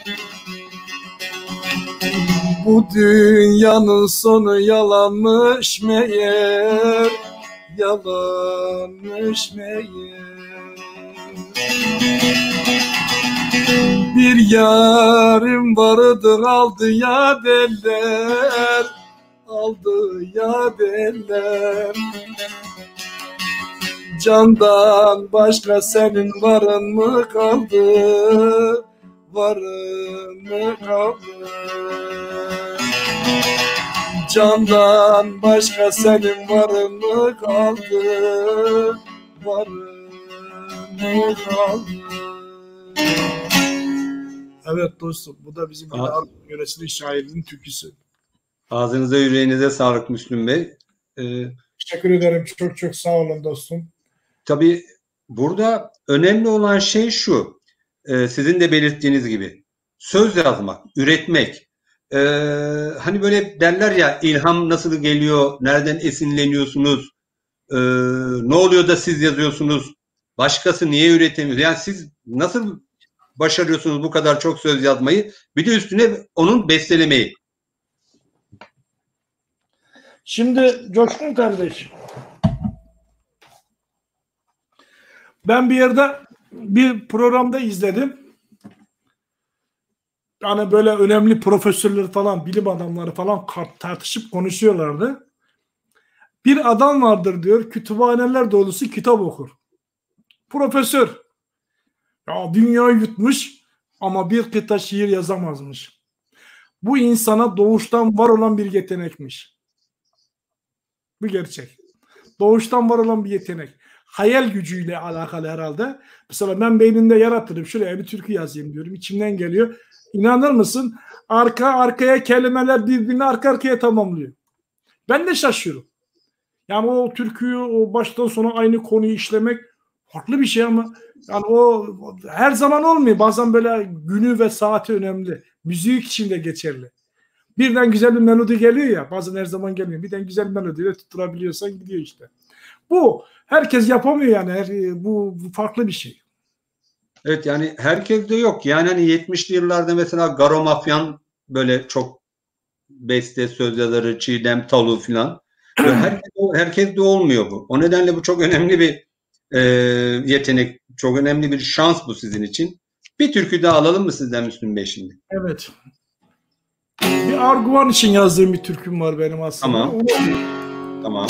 Bu dünyanın sonu yalanmış meğer, yalanmış meğer. Bir yarım vardı aldı ya derler, aldı ya derler. Candan başka senin varın mı kaldı, varın mı kaldı? Candan başka senin varın mı kaldı, varın mı kaldı? Evet dostum, bu da bizim Argun yöresinin şairinin türküsü. Ağzınıza yüreğinize sağlık Müslüm Bey. Ee, Teşekkür ederim. Çok çok sağ olun dostum. Tabii burada önemli olan şey şu. E, sizin de belirttiğiniz gibi söz yazmak, üretmek. E, hani böyle derler ya, ilham nasıl geliyor, nereden esinleniyorsunuz, e, ne oluyor da siz yazıyorsunuz, başkası niye üretemiyor? Yani siz nasıl başarıyorsunuz bu kadar çok söz yazmayı? Bir de üstüne onun bestelemeyi. Şimdi Coşkun kardeş, ben bir yerde bir programda izledim. Yani böyle önemli profesörler falan, bilim adamları falan tartışıp konuşuyorlardı. Bir adam vardır diyor, kütüphaneler dolusu kitap okur. Profesör. Ya dünyayı yutmuş ama bir kıta şiir yazamazmış. Bu insana doğuştan var olan bir yetenekmiş. Bu gerçek. Doğuştan var olan bir yetenek. Hayal gücüyle alakalı herhalde. Mesela ben beynimde yaratırım. Şuraya bir türkü yazayım diyorum. İçimden geliyor. İnanır mısın? Arka arkaya kelimeler birbirini arka arkaya tamamlıyor. Ben de şaşıyorum. Yani o türküyü o baştan sona aynı konuyu işlemek farklı bir şey ama yani o her zaman olmuyor. Bazen böyle günü ve saati önemli. Müzik için de geçerli. Birden güzel bir melodi geliyor ya, bazen her zaman gelmiyor. Birden güzel bir melodiyle tutturabiliyorsan gidiyor işte. Bu herkes yapamıyor yani. Her, bu, bu farklı bir şey. Evet, yani herkes de yok. Yani hani yetmişli yıllarda mesela Garo Mafyan böyle çok beste, söz yazarı, Çiğdem Talu filan. Herkes, herkes de olmuyor bu. O nedenle bu çok önemli bir e, yetenek, çok önemli bir şans bu sizin için. Bir türkü daha alalım mı sizden Müslüm Bey şimdi? Evet. Bir Arguvan için yazdığım bir türküm var benim aslında. Tamam. Onu... Tamam.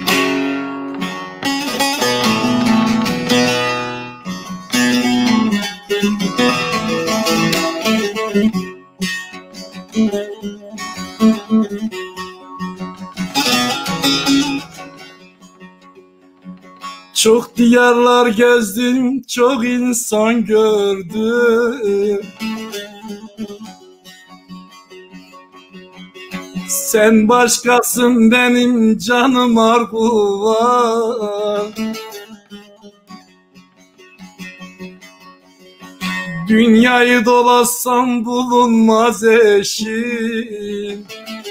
Çok diyarlar gezdim, çok insan gördüm. Sen başkasın benim canım Arguvan. Dünyayı dolaşsam bulunmaz eşim.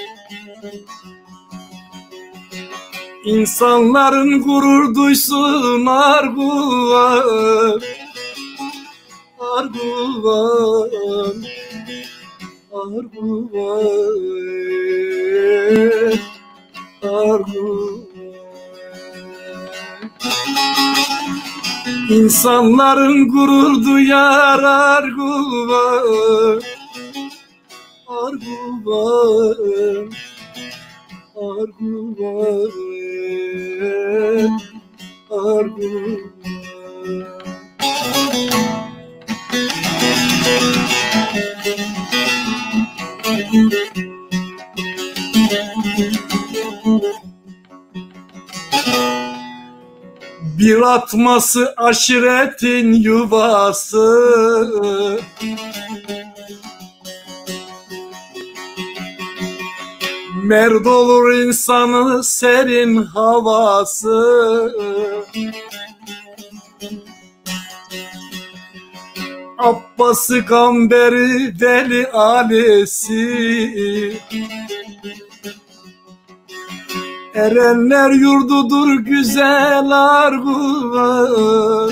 İnsanların gurur duysun Arguvan. Arguvan. Arguvan. Arguvan. İnsanların gurur duyar Arguvan. Arguvan. Arguvan. Arguvan. Bir atması aşiretin yuvası, merd olur insanı serin havası. Abbası Gamberi Deli Ali'si, erenler yurdudur güzel Arguvan.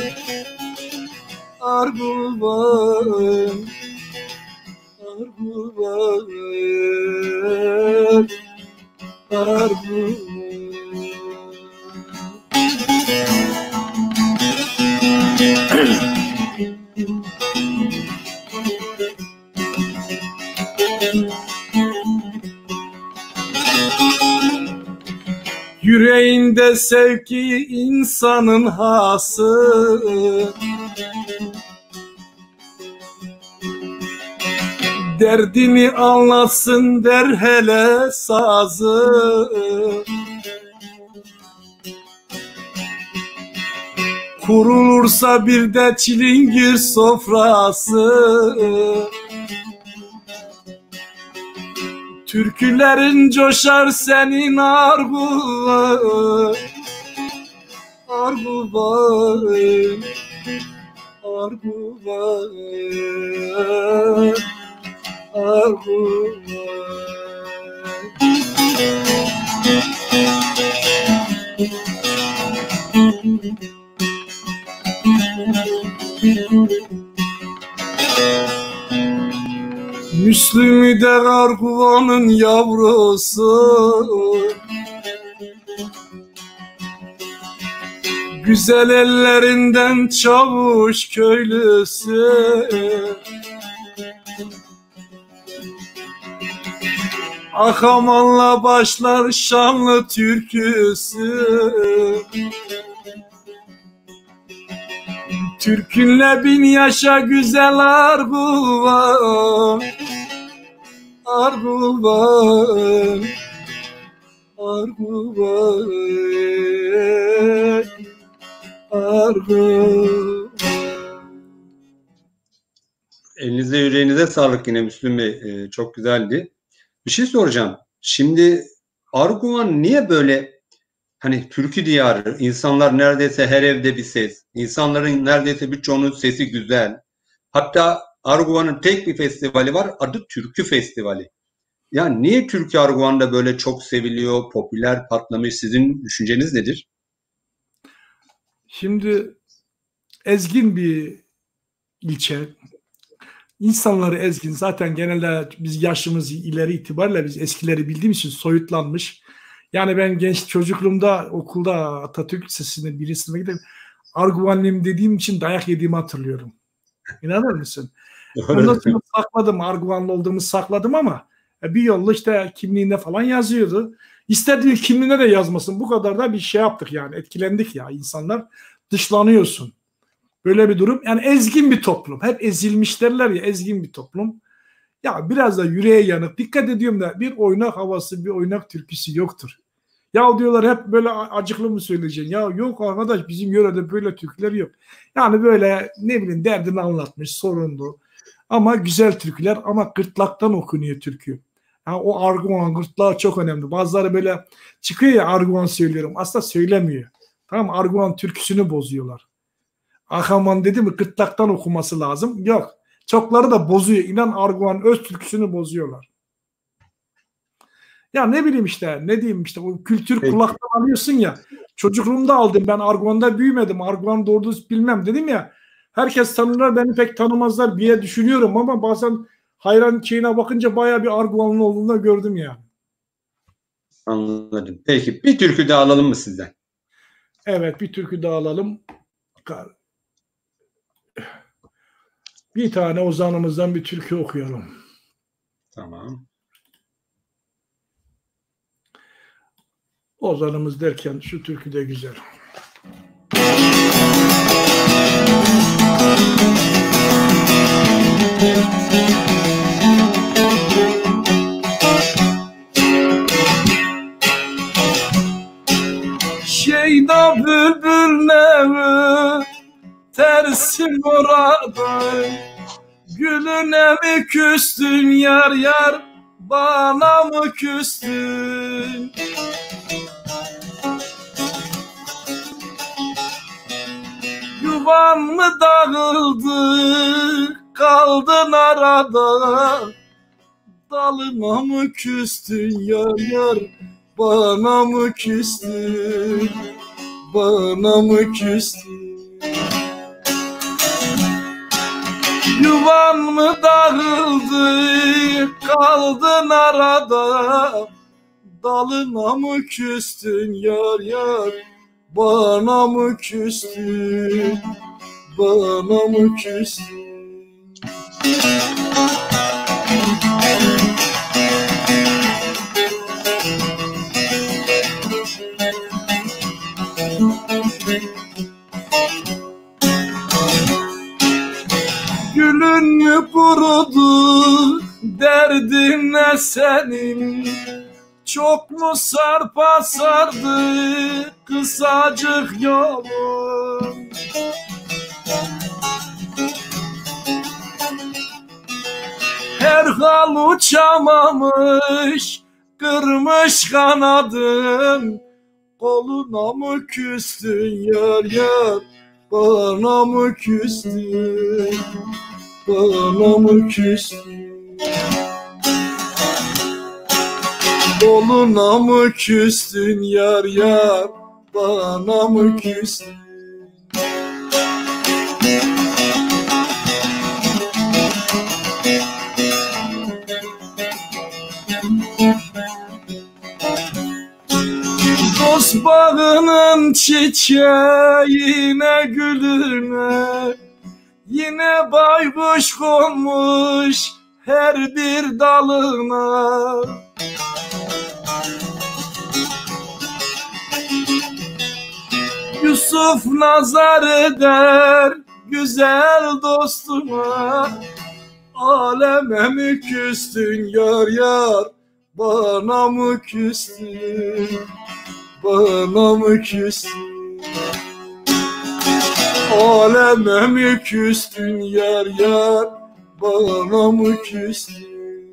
Arguvan. Arguvan. Arguvan. Yüreğinde sevgi insanın hası, derdini anlatsın der hele sazı. Kurulursa bir de çilingir sofrası, Türkülerin coşar senin arguvan, arguvan, arguvan, arguvan. Müslüm'ü de arguvanın yavrusu, güzel ellerinden çavuş köylüsü. Akamanla başlar şanlı türküsü. Türkünle bin yaşa güzel arguvan, arguvan, arguvan, arguvan. Elinize yüreğinize sağlık yine Müslüm Bey. Ee, çok güzeldi. Bir şey soracağım. Şimdi Arguvan niye böyle, hani türkü diyarı, insanlar neredeyse her evde bir ses, insanların neredeyse birçoğunun sesi güzel. Hatta Arguvan'ın tek bir festivali var, adı Türkü Festivali. Yani niye Türkü Arguvan'da böyle çok seviliyor, popüler, patlamış? Sizin düşünceniz nedir? Şimdi ezgin bir ilçe. İnsanları ezgin. Zaten genelde biz yaşımız ileri itibariyle biz eskileri bildiğimiz için soyutlanmış. Yani ben genç çocukluğumda okulda Atatürk Lisesi'nde birinci sınıfa gidip Arguvanlıyım dediğim için dayak yediğimi hatırlıyorum. İnanır mısın? Ondan sonra sakladım. Arguvanlı olduğumu sakladım ama bir yolla işte kimliğinde falan yazıyordu. İstediği kimliğine de yazmasın. Bu kadar da bir şey yaptık yani. Etkilendik ya insanlar. Dışlanıyorsun. Böyle bir durum. Yani ezgin bir toplum. Hep ezilmiş derler ya, ezgin bir toplum. Ya biraz da yüreğe yanık. Dikkat ediyorum da bir oynak havası, bir oynak türküsü yoktur. Ya diyorlar hep böyle acıklı mı söyleyeceksin? Ya yok arkadaş, bizim yörede böyle türküler yok. Yani böyle ne bileyim derdini anlatmış, sorunlu. Ama güzel türküler, ama gırtlaktan okunuyor türkü. Yani o argüman, gırtlağı çok önemli. Bazıları böyle çıkıyor ya, argüman söylüyorum. Aslında söylemiyor. Tamam, argüman türküsünü bozuyorlar. Akaman dedi mi gırtlaktan okuması lazım. Yok. Çokları da bozuyor. İnan Arguvan öz türküsünü bozuyorlar. Ya ne bileyim işte, ne diyeyim işte, o kültür Peki. kulaktan alıyorsun ya. Çocukluğumda aldım ben, Arguvan'da büyümedim. Arguvan doğru düz bilmem dedim ya. Herkes tanırlar, beni pek tanımazlar diye düşünüyorum ama bazen hayran şeyine bakınca bayağı bir Arguvanlı olduğunu da gördüm yani. Anladım. Peki bir türkü daha alalım mı sizden? Evet, bir türkü daha alalım. Bir tane ozanımızdan bir türkü okuyalım. Tamam. Ozanımız derken şu türkü de güzel. Şeyda bülbül nevi tersim orada, gülüne mi küstün yar yar, bana mı küstün? Yuvan mı dağıldı, kaldın arada, dalıma mı küstün yar yar, bana mı küstün, bana mı küstün? Yuvan mı dağıldı, kaldın arada, dalına mı küstün yar yar, bana mı küstün, bana mı küstün? Gülün mü kurudu, derdin ne senin? Çok mu sarpa sardı kısacık yolun? Her Kral uçamamış, kırmış kanadın, koluna mı küstün yar yar, bana mı küstün, bana mı küstün, koluna mı küstün yar yar, bana mı küstün? Dost bağının çiçeğine gülüne, yine baykuş konmuş her bir dalına. Yusuf nazar eder güzel dostuma, aleme mi küstün yar yar, bana mı küstün, bana mı küstün, aleme mi küstün yar yar, bana mı küstün?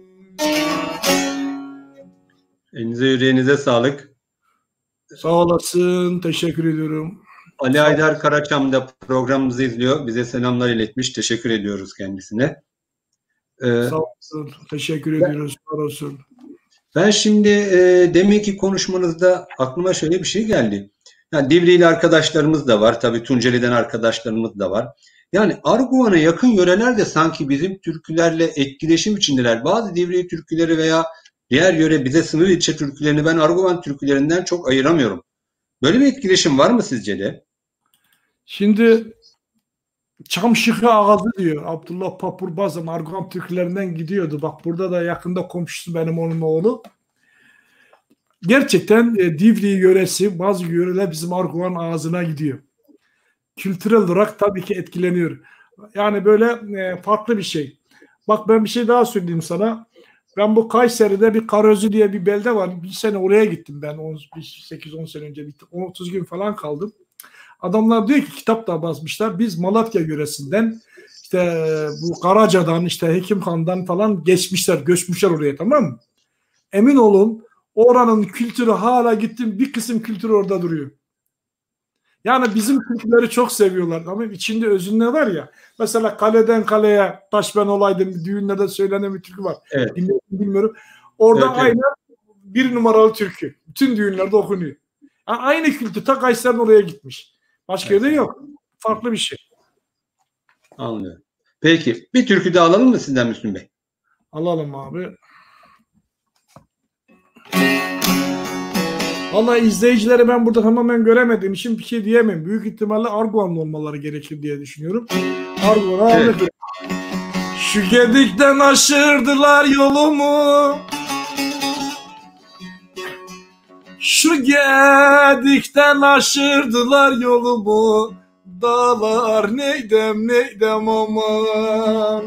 Elinize yüreğinize sağlık. Sağ olasın, teşekkür ediyorum. Ali Aydar Karaçam da programımızı izliyor. Bize selamlar iletmiş. Teşekkür ediyoruz kendisine. Ee, Sağ olasın, teşekkür ben, ediyoruz. Sağ olsun. Ben şimdi e, deminki konuşmanızda aklıma şöyle bir şey geldi. Yani Divriğili arkadaşlarımız da var. Tabii Tunceli'den arkadaşlarımız da var. Yani Arguvan'a yakın yöreler de sanki bizim türkülerle etkileşim içindeler. Bazı Divriği türküleri veya diğer yöre bize sınır ilçe türkülerini ben Arguvan türkülerinden çok ayıramıyorum. Böyle bir etkileşim var mı sizce de? Şimdi Çamşıkı ağzı diyor. Abdullah Papur Bazım Arguvan türkülerinden gidiyordu. Bak burada da yakında komşusu benim onun oğlu. Gerçekten e, Divriği yöresi, bazı yöreler bizim Arguvan ağzına gidiyor. Kültürel olarak tabii ki etkileniyor. Yani böyle e, farklı bir şey. Bak ben bir şey daha söyleyeyim sana. Ben bu Kayseri'de bir Karözü diye bir belde var. Bir sene oraya gittim ben. sekiz on sene önce. on otuz gün falan kaldım. Adamlar diyor ki kitap da basmışlar. Biz Malatya yöresinden işte bu Karaca'dan işte Hekimhan'dan falan geçmişler, göçmüşler oraya, tamam mı? Emin olun oranın kültürü hala gittim bir kısım kültürü orada duruyor. Yani bizim kültürleri çok seviyorlar ama içinde özünde var ya. Mesela kaleden kaleye taş ben olaydım düğünlerde söylenen bir türkü var. Evet. Bilmiyorum. Orada evet, aynen evet. bir numaralı türkü. Bütün düğünlerde okunuyor. Yani aynı kültür ta Kayseri'den oraya gitmiş. Başka yerde evet. yok. Farklı bir şey. Anlıyorum. Peki bir türkü de alalım mı sizden Müslüm Bey? Alalım abi. Vallahi izleyicileri ben burada tamamen göremediğim için bir şey diyemem. Büyük ihtimalle Arguvanlı olmaları gerekir diye düşünüyorum. Arguvan'a evet. aldık. Şu gedikten aşırdılar yolumu. Şu gedikten aşırdılar yolumu. Dağlar neydem neydem aman.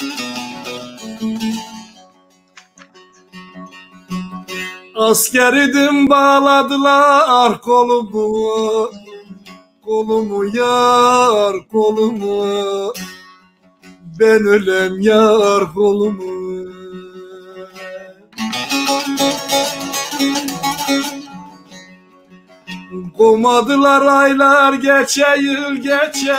Asker idim bağladılar kolumu, kolumu yar kolumu, ben ölem yar kolumu. Komadılar aylar geçe yıl geçe,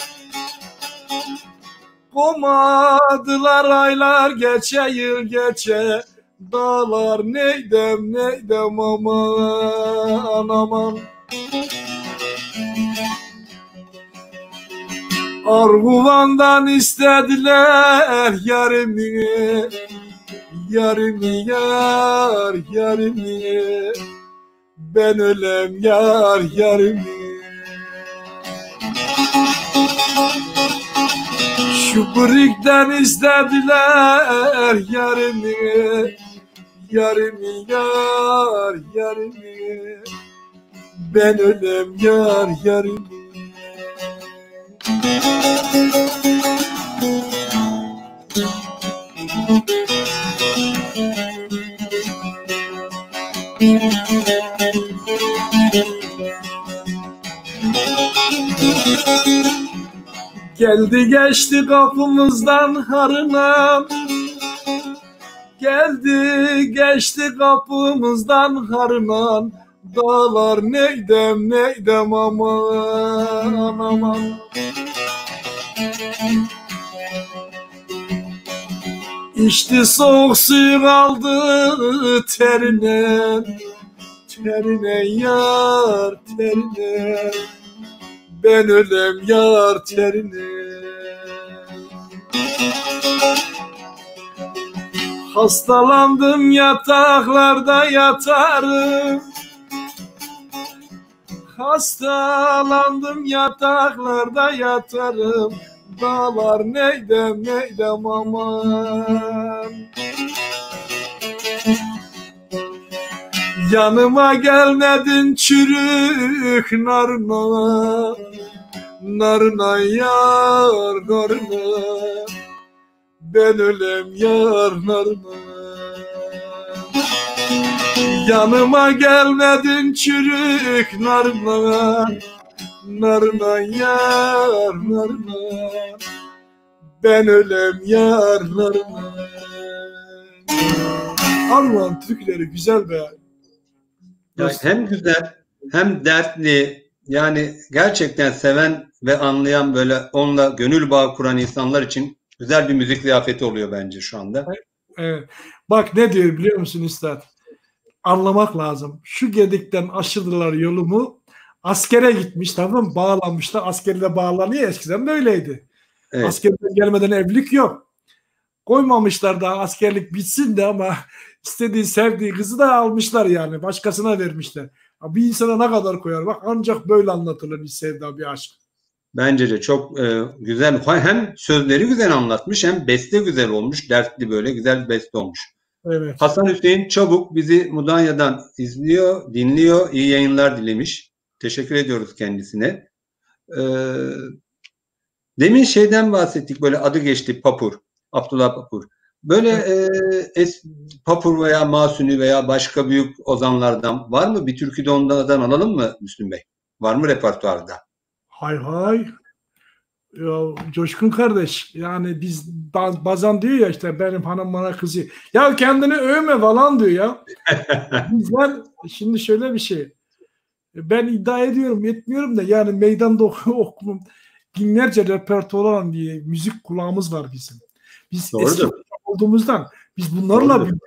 komadılar aylar geçe yıl geçe. Dağlar neydem neydem aman aman. Arguvan'dan istediler yarimi, yarimi yar yarimi, ben ölem yar yarimi. Şu bırıktan istediler yarimi, yarimi yar yarimi, ben ölem yar yarimi. Geldi geçti kapımızdan harına, Geldi geçti kapımızdan harman, dağlar neydem neydem aman aman. İçti soğuk suyu kaldı terine, terine yar terine, ben ölem yar terine. Hastalandım yataklarda yatarım, hastalandım yataklarda yatarım, dağlar neydem neydem aman. Yanıma gelmedin çürük narına, narına yar narına, ben ölem yar narına. Yanıma gelmedin çürük narına, narına yar narına, ben ölem yar narına. Armağan türküleri güzel be. Ya hem güzel hem dertli, yani gerçekten seven ve anlayan, böyle onunla gönül bağı kuran insanlar için güzel bir müzik ziyafeti oluyor bence şu anda. Evet. Bak ne diyor biliyor musun üstad? Anlamak lazım. Şu gedikten aşırdılar yolumu. Askere gitmiş, tamam mı? Bağlanmışlar. Askerde bağlanıyor. Eskiden böyleydi. Evet. Askerden gelmeden evlilik yok. Koymamışlar daha askerlik bitsin de ama istediği, sevdiği kızı da almışlar yani. Başkasına vermişler. Bir insana ne kadar koyar? Bak ancak böyle anlatılır bir sevda, bir aşk. Bence de çok e, güzel. Hem sözleri güzel anlatmış, hem beste güzel olmuş. Dertli, böyle güzel bir beste olmuş. Evet. Hasan Hüseyin Çabuk bizi Mudanya'dan izliyor, dinliyor. İyi yayınlar dilemiş. Teşekkür ediyoruz kendisine. Ee, demin şeyden bahsettik, böyle adı geçti Papur. Abdullah Papur. Böyle e, es, Papur veya Mahsuni veya başka büyük ozanlardan var mı? Bir türkü de onlardan alalım mı Müslüm Bey? Var mı repertuarda? Hay hay. Ya, Coşkun kardeş, yani biz bazen diyor ya işte benim hanım bana kızıyor. Ya kendini övme falan diyor ya. Bizler şimdi şöyle bir şey. Ben iddia ediyorum, etmiyorum da yani meydanda okumam. Binlerce repertuar olan diye müzik kulağımız var bizim. Biz Doğrudur. Eski olduğumuzdan biz bunlarla büyüdük.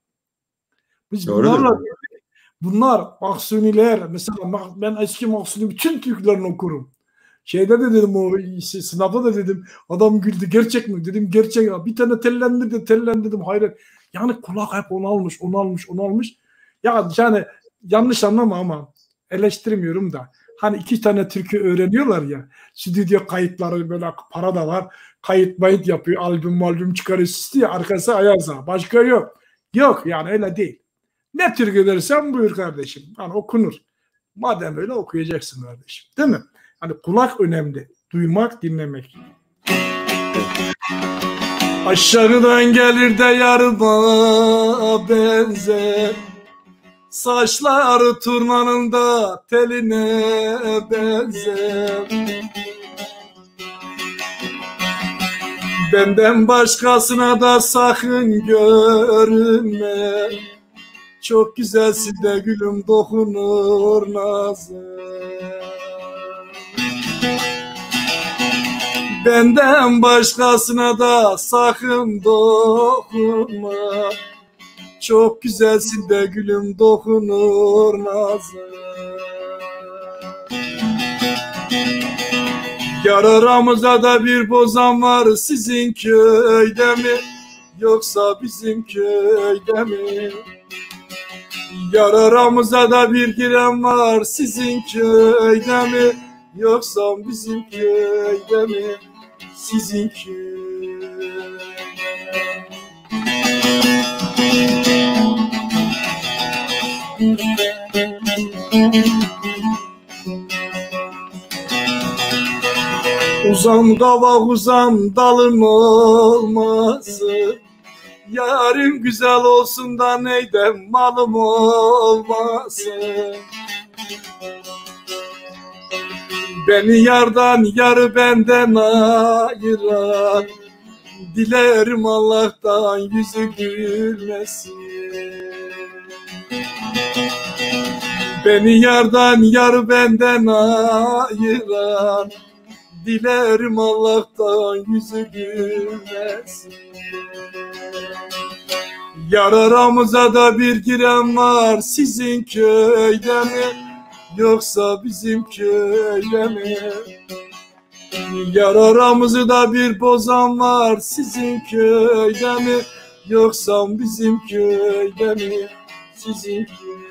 Biz Doğrudur. bunlarla büyüdük. Bunlar Mahsuniler, mesela ben eski Mahsuni bütün türkülerini okurum. Şeyde de dedim, o sınavda da dedim, adam güldü, gerçek mi? Dedim gerçek ya. Bir tane tellendi de tellendi dedim, hayret. Yani kulak hep onu almış, onu almış, onu almış. Ya yani yanlış anlama ama eleştirmiyorum da. Hani iki tane türkü öğreniyorlar ya. Stüdyo kayıtları böyle, para da var. Kayıt mayıt yapıyor, albüm albüm çıkarıyor, istiyor. Arkası Ayaz'a. Başka yok. Yok yani, öyle değil. Ne türkü dersen buyur kardeşim. Hani okunur. Madem öyle okuyacaksın kardeşim. Değil mi? Hani kulak önemli. Duymak, dinlemek. Aşağıdan gelir de yarıma benzer, saçları turnanın da teline benzer. Benden başkasına da sakın görünme, çok güzelsin de gülüm dokunur nazım. Benden başkasına da sakın dokunma, çok güzelsin de gülüm dokunur nazım. Yar aramızda da bir bozan var, sizin köyde mi yoksa bizim köyde mi? Yar aramızda da bir giren var, sizin köyde mi yoksa bizim köyde mi? Sizin köyde. Uzan kavak uzan dalın olmasın, yarım güzel olsun da neydem malım olmasın. Beni yardan yarı benden ayıran, Dilerim Allah'tan yüzü gülmesin. Beni yardan yar benden ayıran, dilerim Allah'tan yüzü gülmesin. Yar aramıza da bir giren var sizin köyde mi, yoksa bizim köyde mi? Yar aramızı da bir bozan var sizin köyde mi, yoksa bizim köyde mi, sizin köyde?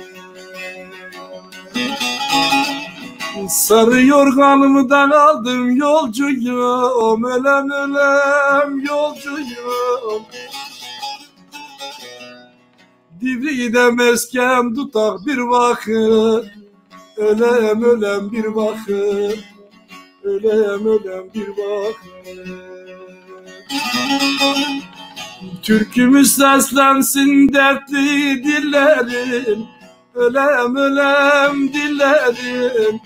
Sarı yorganımdan aldım yolcuyum, ölem ölem yolcuyum. Divriğde mesken tutak bir vakit, ölem ölem bir vakit, ölem ölem bir vakit. Türkümüz seslensin dertli dillerin, ölem ölem dillerin.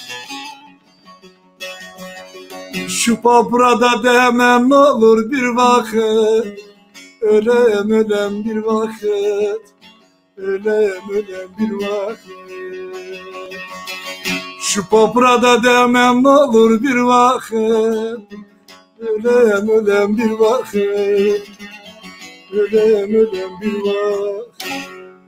Şu paprada demem olur bir vakit, ölem ölem bir vakit, ölem ölem bir vakit. Şu paprada demem olur bir vakit, ölem ölem bir vakit, ölem ölem bir vakit.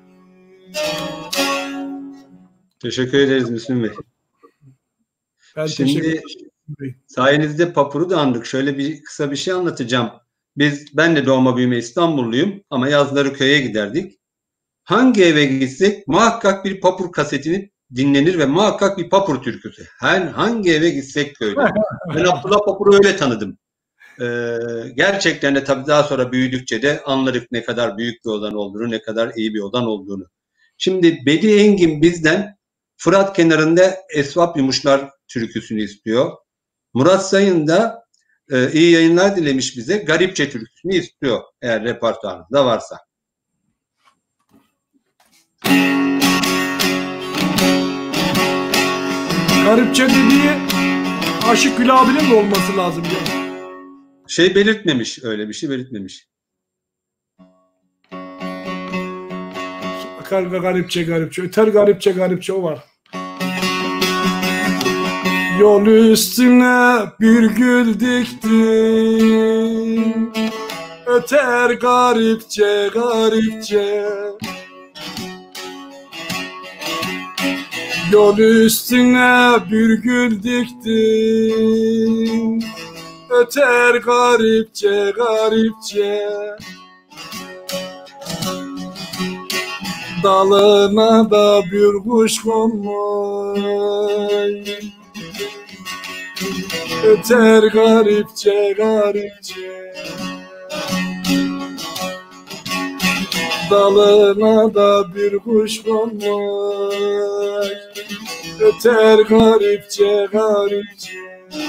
Teşekkür ederiz Müslüm Bey. Ben Şimdi sayenizde Papur'u da andık. Şöyle bir kısa bir şey anlatacağım. Biz, ben de doğma büyüme İstanbulluyum ama yazları köye giderdik. Hangi eve gitsek muhakkak bir Papur kasetini dinlenir ve muhakkak bir Papur türküsü. Her hangi eve gitsek böyle. Ben Abdullah Papur'u öyle tanıdım. Ee, gerçekten de tabii daha sonra büyüdükçe de anladık ne kadar büyük bir ozan olduğunu, ne kadar iyi bir ozan olduğunu. Şimdi Bedi Engin bizden Fırat kenarında Esvap Yumuşlar türküsünü istiyor. Murat Sayın da e, iyi yayınlar dilemiş bize. Garipçe türküsünü istiyor eğer repertuarınızda varsa. Garipçe dediği Aşık Gül abinin de olması lazım ya. Şey belirtmemiş, öyle bir şey belirtmemiş. Akar ve garipçe garipçe, öter garipçe garipçe o var. Yol üstüne bir gül diktim, öter garipçe garipçe. Yol üstüne bir gül diktim, öter garipçe garipçe. Dalına da bir kuş konmuş, öter garipçe garipçe. Dalına da bir kuş konmuş, öter garipçe garipçe.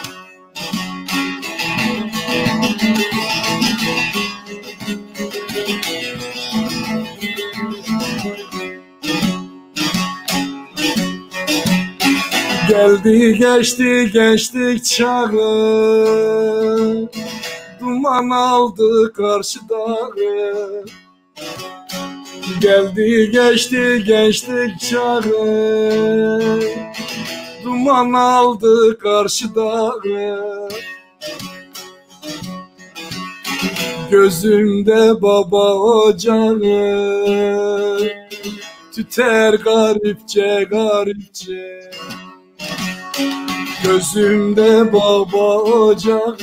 Geldi geçti gençlik çağı, duman aldı karşı dağı. Geldi geçti gençlik çağı, duman aldı karşı dağı. Gözümde baba ocağı, tüter garipçe garipçe. Gözümde baba ocağı,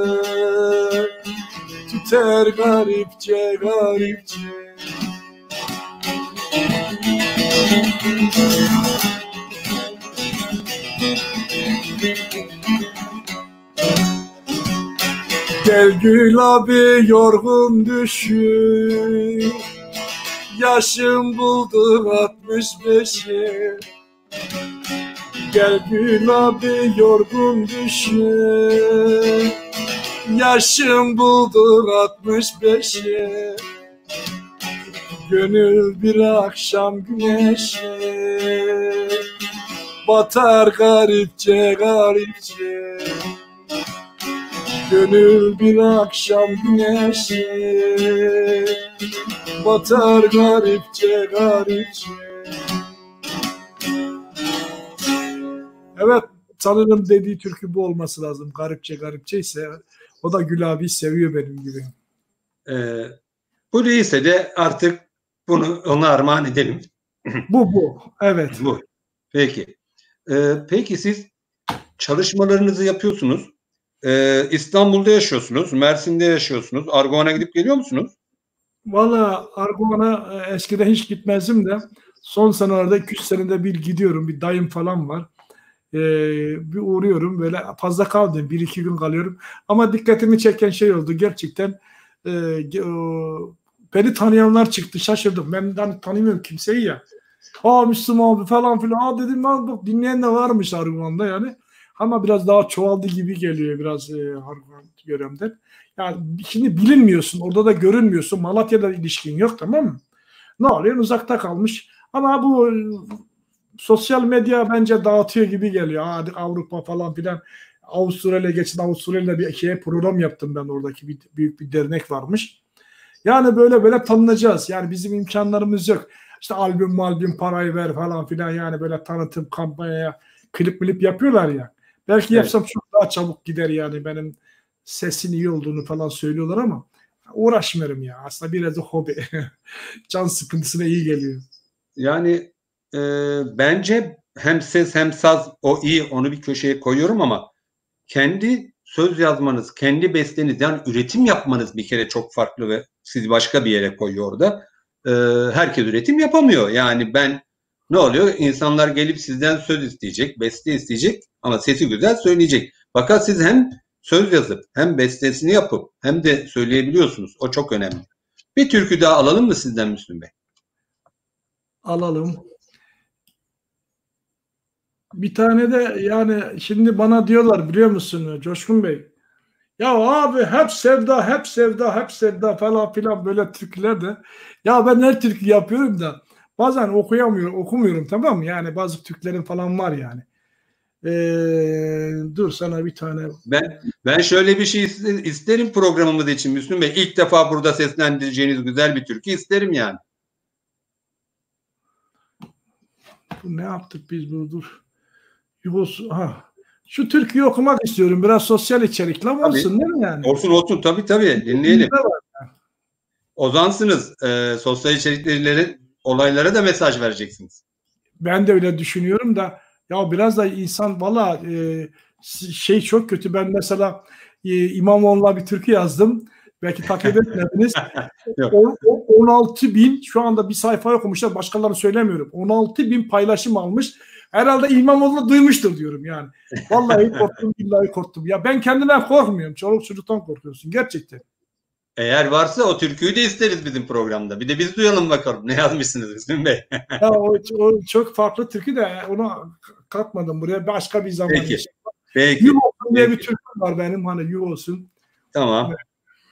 tüter garipçe garipçe. Gel Gül abi yorgun düşün, yaşım buldu altmış beşi. Gel Gül abi yorgun düşün, yaşım buldu altmış beşi. Gönül bir akşam güneşi, batar garipçe garipçe. Gönül bir akşam güneşi batar garipçe garipçe. Evet, sanırım dediği türkü bu olması lazım. Garipçe garipçe ise o da Gül abi seviyor benim gibi. Ee, bu değilse de artık bunu ona armağan edelim. Bu bu. Evet. Bu. Peki. Ee, peki siz çalışmalarınızı yapıyorsunuz. Ee, İstanbul'da yaşıyorsunuz. Mersin'de yaşıyorsunuz. Arguvan'a gidip geliyor musunuz? Valla Arguvan'a eskiden hiç gitmezdim de son senelerde iki üç senede bir gidiyorum. Bir dayım falan var. Ee, bir uğruyorum. Böyle fazla kaldım. Bir iki gün kalıyorum. Ama dikkatimi çeken şey oldu. Gerçekten e, o, beni tanıyanlar çıktı. Şaşırdım. Ben hani tanımıyorum kimseyi ya. Aa Müslüm abi falan filan. Aa dedim ben bak dinleyen de varmış Arguvan'da yani. Ama biraz daha çoğaldı gibi geliyor biraz e, Arguvan yöremden. Yani şimdi bilinmiyorsun. Orada da görünmüyorsun. Malatya'da ilişkin yok, tamam mı? Ne oluyor? Uzakta kalmış. Ama bu sosyal medya bence dağıtıyor gibi geliyor. Hadi Avrupa falan filan. Avustralya geçen Avustralya'da bir şeye program yaptım ben, oradaki bir, büyük bir dernek varmış. Yani böyle böyle tanınacağız. Yani bizim imkanlarımız yok. İşte albüm albüm parayı ver falan filan, yani böyle tanıtım kampanyaya klip milip yapıyorlar ya. Belki Evet. yapsam çok daha çabuk gider yani, benim sesin iyi olduğunu falan söylüyorlar ama uğraşmıyorum ya. Aslında biraz da hobi. Can sıkıntısına iyi geliyor. Yani e, bence hem ses hem saz o iyi, onu bir köşeye koyuyorum ama kendi söz yazmanız, kendi besteniz, yani üretim yapmanız bir kere çok farklı ve sizi başka bir yere koyuyor orada. E, herkes üretim yapamıyor. Yani ben ne oluyor? İnsanlar gelip sizden söz isteyecek, beste isteyecek ama sesi güzel söyleyecek. Fakat siz hem söz yazıp hem bestesini yapıp hem de söyleyebiliyorsunuz. O çok önemli. Bir türkü daha alalım mı sizden Müslüm Bey? Alalım. Bir tane de yani şimdi bana diyorlar, biliyor musun Coşkun Bey? Ya abi hep sevda, hep sevda, hep sevda falan filan böyle türküler de. Ya ben her türkü yapıyorum da bazen okuyamıyorum, okumuyorum, tamam mı? Yani bazı türkülerin falan var yani. Ee, dur sana bir tane. Ben ben şöyle bir şey isterim programımız için Müslüm Bey. İlk defa burada seslendireceğiniz güzel bir türkü isterim yani. Bu ne yaptık biz bu, dur. Yugos, ha. Şu türküyü okumak istiyorum. Biraz sosyal içerikli ama olsun değil mi yani? Olsun olsun, tabii tabii, dinleyelim. Ozansınız. E, sosyal içerikleri, olaylara da mesaj vereceksiniz. Ben de öyle düşünüyorum da ya biraz da insan valla e, şey çok kötü. Ben mesela e, İmamoğlu'na bir türkü yazdım. Belki takip etmediniz. on altı bin şu anda bir sayfa okumuşlar. Başkalarını söylemiyorum. on altı bin paylaşım almış. Herhalde İmamoğlu duymuştur diyorum yani. Vallahi korktum, billahi korktum. Ya ben kendimden korkmuyorum. Çoluk çocuktan korkuyorsun gerçekten. Eğer varsa o türküyü de isteriz bizim programda. Bir de biz duyalım bakalım. Ne yazmışsınız Müslüm Bey? Ya o, o çok farklı türkü de onu katmadım buraya. Başka bir zaman. Peki. Peki. Yuh olsun diye bir türkü var benim, hani yuh olsun. Tamam. Evet.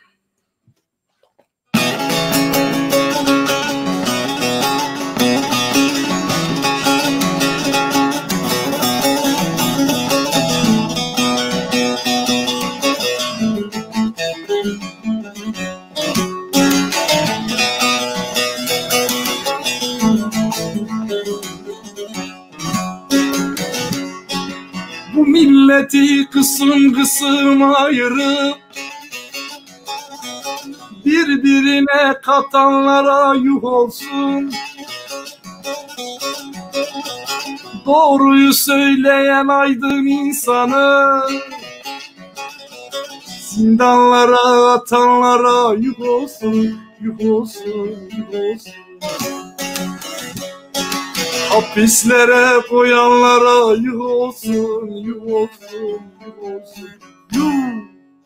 Milleti kısım kısım ayırıp birbirine katanlara yuh olsun. Doğruyu söyleyen aydın insanı zindanlara atanlara yuh olsun, yuh olsun, yuh olsun. Hapislere koyanlara yuh olsun, yuh olsun, yuh olsun, yuh.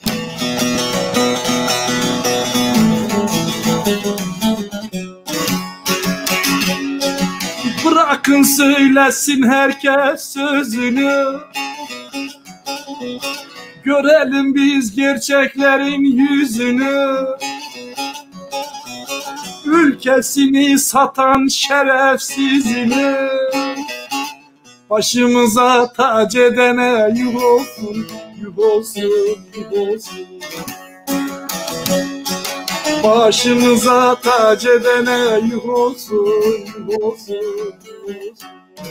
Bırakın söylesin herkes sözünü, görelim biz gerçeklerin yüzünü. Ülkesini satan şerefsizini Başımıza tac edene yuh olsun, yuh olsun, yuh olsun. Başımıza tac edene yuh olsun, yuh olsun, yuh olsun.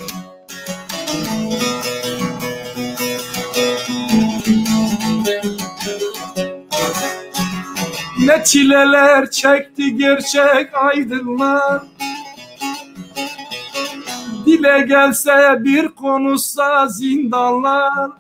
Ne çileler çekti gerçek aydınlar, dile gelse bir konuşsa zindanlar.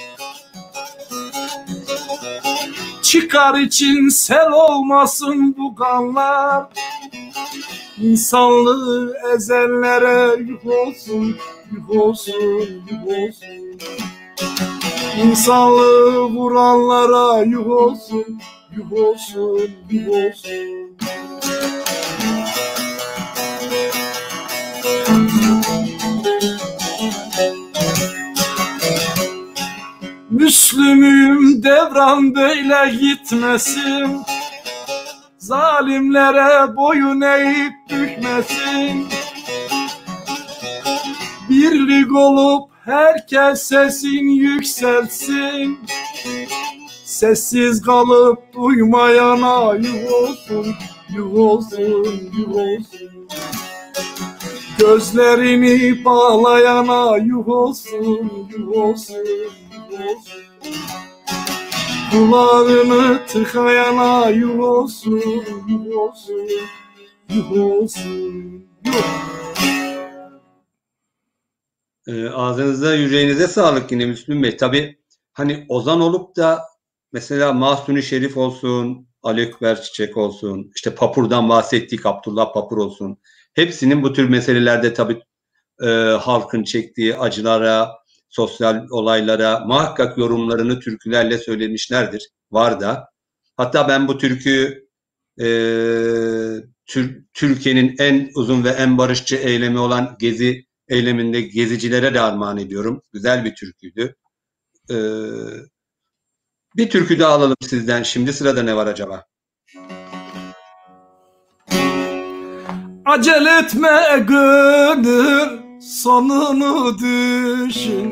Çıkar için sel olmasın bu kanlar, İnsanlığı ezenlere yük olsun, yük olsun, yük olsun. İnsanlığı vuranlara yük olsun, yük olsun, yük olsun. Müslümüm devran böyle gitmesin, zalimlere boyun eğip bükmesin. Birlik olup herkes sesin yükselsin, sessiz kalıp duymayana yuh olsun, yuh olsun, yuh olsun. Gözlerini bağlayana yuh olsun, yuh olsun, yuh olsun. Kulağını tıkayana yuh olsun, yuh olsun, yuh olsun, yuh. E, ağzınıza, yüreğinize sağlık yine Müslüm Bey. Tabii hani ozan olup da mesela Mahsuni Şerif olsun, Ali Ekber Çiçek olsun, işte Papur'dan bahsettik, Abdullah Papur olsun. Hepsinin bu tür meselelerde tabii e, halkın çektiği acılara, sosyal olaylara muhakkak yorumlarını türkülerle söylemişlerdir. Var da. Hatta ben bu türküyü e, tür, Türkiye'nin en uzun ve en barışçı eylemi olan Gezi eyleminde gezicilere de armağan ediyorum. Güzel bir türküydü. E, bir türkü daha alalım sizden. Şimdi sırada ne var acaba? Acele etme gönül, sonunu düşün.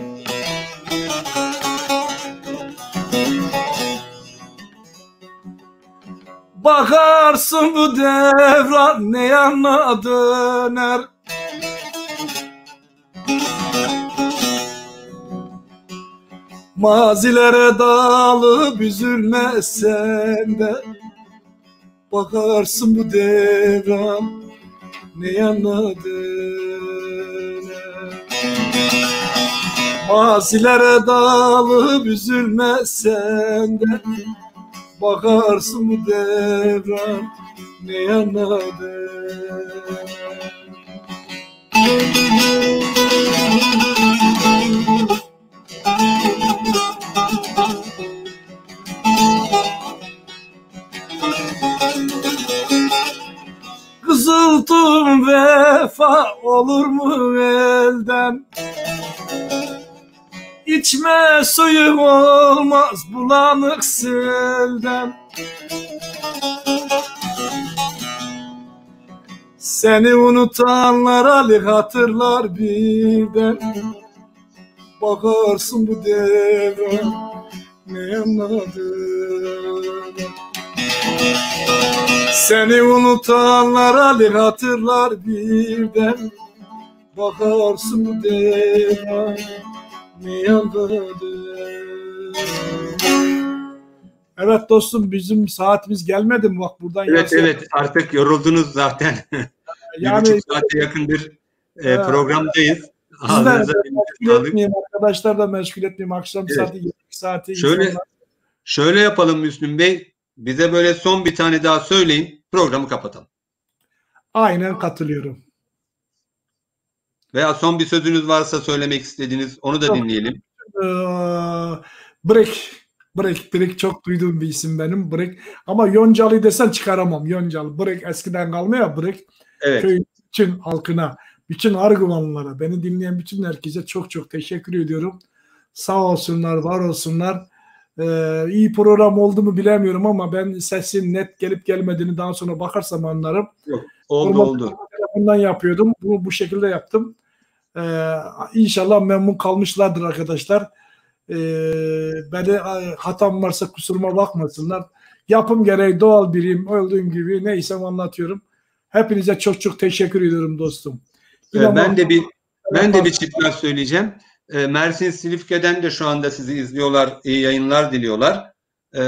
Bakarsın bu devran ne yana döner. Mazilere dalıp üzülmezsen de, bakarsın bu devran ne yana döner. Mazilere dalıp üzülmezsen de, bakarsın bu devran ne yana döner. Kızıltım vefa olur mu elden? İçme suyu olmaz bulanık selden. Seni unutanlar Ali hatırlar birden. Bakarsın bu devran ne anladım. Seni unutanlar Ali hatırlar birden. Bakarsın bu devran ne anladım. Evet dostum, bizim saatimiz gelmedi mi? Bak buradan Evet yazıyor. evet, artık yoruldunuz zaten. Yani, bir buçuk saate yakın bir e, evet, programdayız. Sizden meşgul etmeyeyim, arkadaşlar da meşgul etmeyeyim. Akşam evet. saati, saati. Şöyle, insanlar... şöyle yapalım Müslüm Bey. Bize böyle son bir tane daha söyleyin. Programı kapatalım. Aynen katılıyorum. Veya son bir sözünüz varsa söylemek istediğiniz, onu da dinleyelim. Ee, break. Break. Break çok duyduğum bir isim benim. Break. Ama Yoncalı desen çıkaramam. Yoncalı. Break eskiden kalmıyor Break. Evet. Köyün bütün halkına, bütün Arguvanlılara, beni dinleyen bütün herkese çok çok teşekkür ediyorum. Sağ olsunlar, var olsunlar. Ee, iyi program oldu mu bilemiyorum ama ben sesin net gelip gelmediğini daha sonra bakarsam anlarım. Yok, oldu oldu. Telefondan yapıyordum. Bunu bu şekilde yaptım. Ee, inşallah memnun kalmışlardır arkadaşlar. Ee, beni hatam varsa kusuruma bakmasınlar. Yapım gereği doğal biriyim. Olduğum gibi neysem anlatıyorum. Hepinize çok çok teşekkür ediyorum dostum. Ee, ben de bir ben de bir çift laf söyleyeceğim. Ee, Mersin Silifke'den de şu anda sizi izliyorlar. İyi yayınlar diliyorlar. Ee,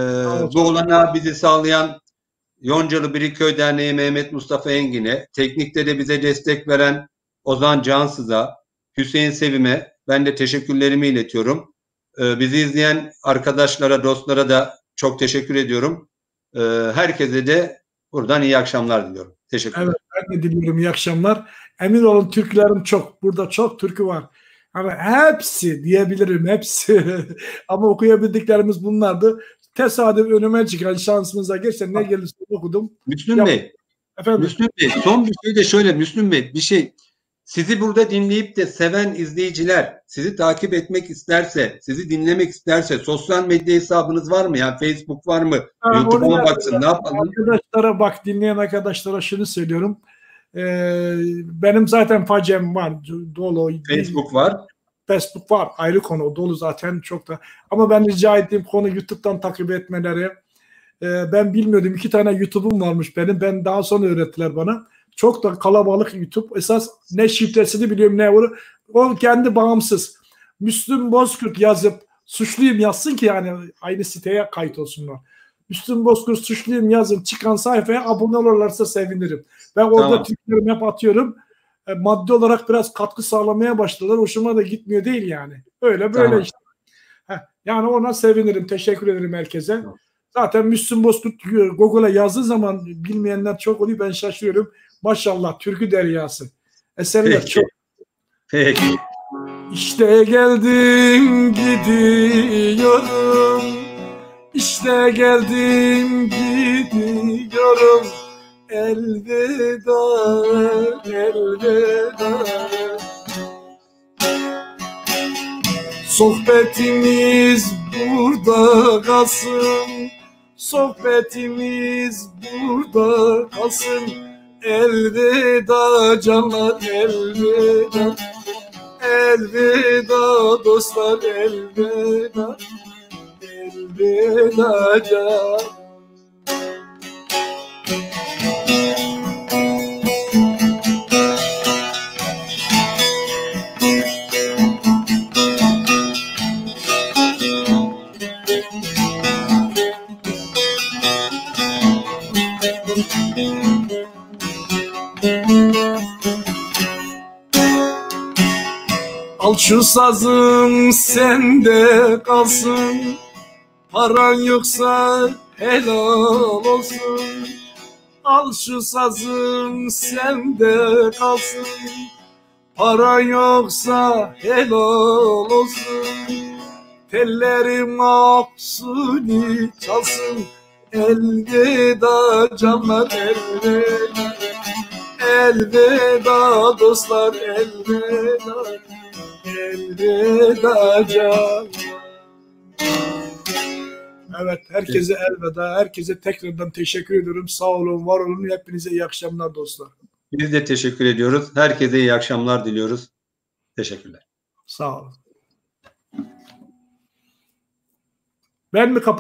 bu olanağı bizi sağlayan Yoncalı Biriköy Derneği Mehmet Mustafa Engin'e, teknikte de bize destek veren Ozan Cansız'a, Hüseyin Sevim'e ben de teşekkürlerimi iletiyorum. Ee, bizi izleyen arkadaşlara, dostlara da çok teşekkür ediyorum. Ee, herkese de buradan iyi akşamlar diliyorum. Teşekkürler. Evet, ben de diliyorum iyi akşamlar. Emin olun türkülerim çok. Burada çok türkü var. Ama hepsi diyebilirim, hepsi. Ama okuyabildiklerimiz bunlardı. Tesadüf önüme çıkan şansımıza geçen ne gelirse okudum. Müslüm Yap Bey, Efendim? Müslüm Bey, son bir şey de şöyle Müslüm Bey, bir şey. Sizi burada dinleyip de seven izleyiciler, sizi takip etmek isterse, sizi dinlemek isterse sosyal medya hesabınız var mı? Yani Facebook var mı? Ha, YouTube'a mı oraya- baksın? Ne yapalım? Arkadaşlara bak, dinleyen arkadaşlara şunu söylüyorum. Ee, benim zaten facem var. Dolu. Facebook var. Facebook var. Ayrı konu. Dolu zaten çok da. Ama ben rica ettiğim konu YouTube'dan takip etmeleri. Ee, ben bilmiyordum. İki tane YouTube'um varmış benim. Ben daha sonra öğrettiler bana. Çok da kalabalık YouTube. Esas ne şifresini biliyorum ne onu. O kendi bağımsız. Müslüm Bozkurt yazıp suçluyum yazsın ki yani aynı siteye kayıt olsunlar. Müslüm Bozkurt suçluyum yazın. Çıkan sayfaya abone olurlarsa sevinirim. Ben orada Tamam. Türklerimi hep atıyorum. E, maddi olarak biraz katkı sağlamaya başladılar. Hoşuma da gitmiyor değil yani. Öyle böyle Tamam. işte. Heh, yani ona sevinirim. Teşekkür ederim herkese. Tamam. Zaten Müslüm Bozkurt Google'a yazdığı zaman bilmeyenler çok oluyor. Ben şaşırıyorum. Maşallah türkü deryası. Eserler Peki. çok. Peki. İşte geldim gidiyorum. İşte geldim gidiyorum. Elveda, elveda. Sohbetimiz burada kalsın. Sohbetimiz burada kalsın. Elveda canlar, elveda. Elveda dostlar, elveda. Elveda can. Al şu sazım sende kalsın. Paran yoksa helal olsun. Al şu sazım sende kalsın. Paran yoksa helal olsun. Tellerim mahsuni çalsın. Elveda canlar, elveda. Elveda dostlar, elveda. Elveda can. Evet, herkese elveda. Herkese tekrardan teşekkür ediyorum. Sağ olun, var olun. Hepinize iyi akşamlar dostlar. Biz de teşekkür ediyoruz. Herkese iyi akşamlar diliyoruz. Teşekkürler. Sağ olun. Ben mi kapatıyorum?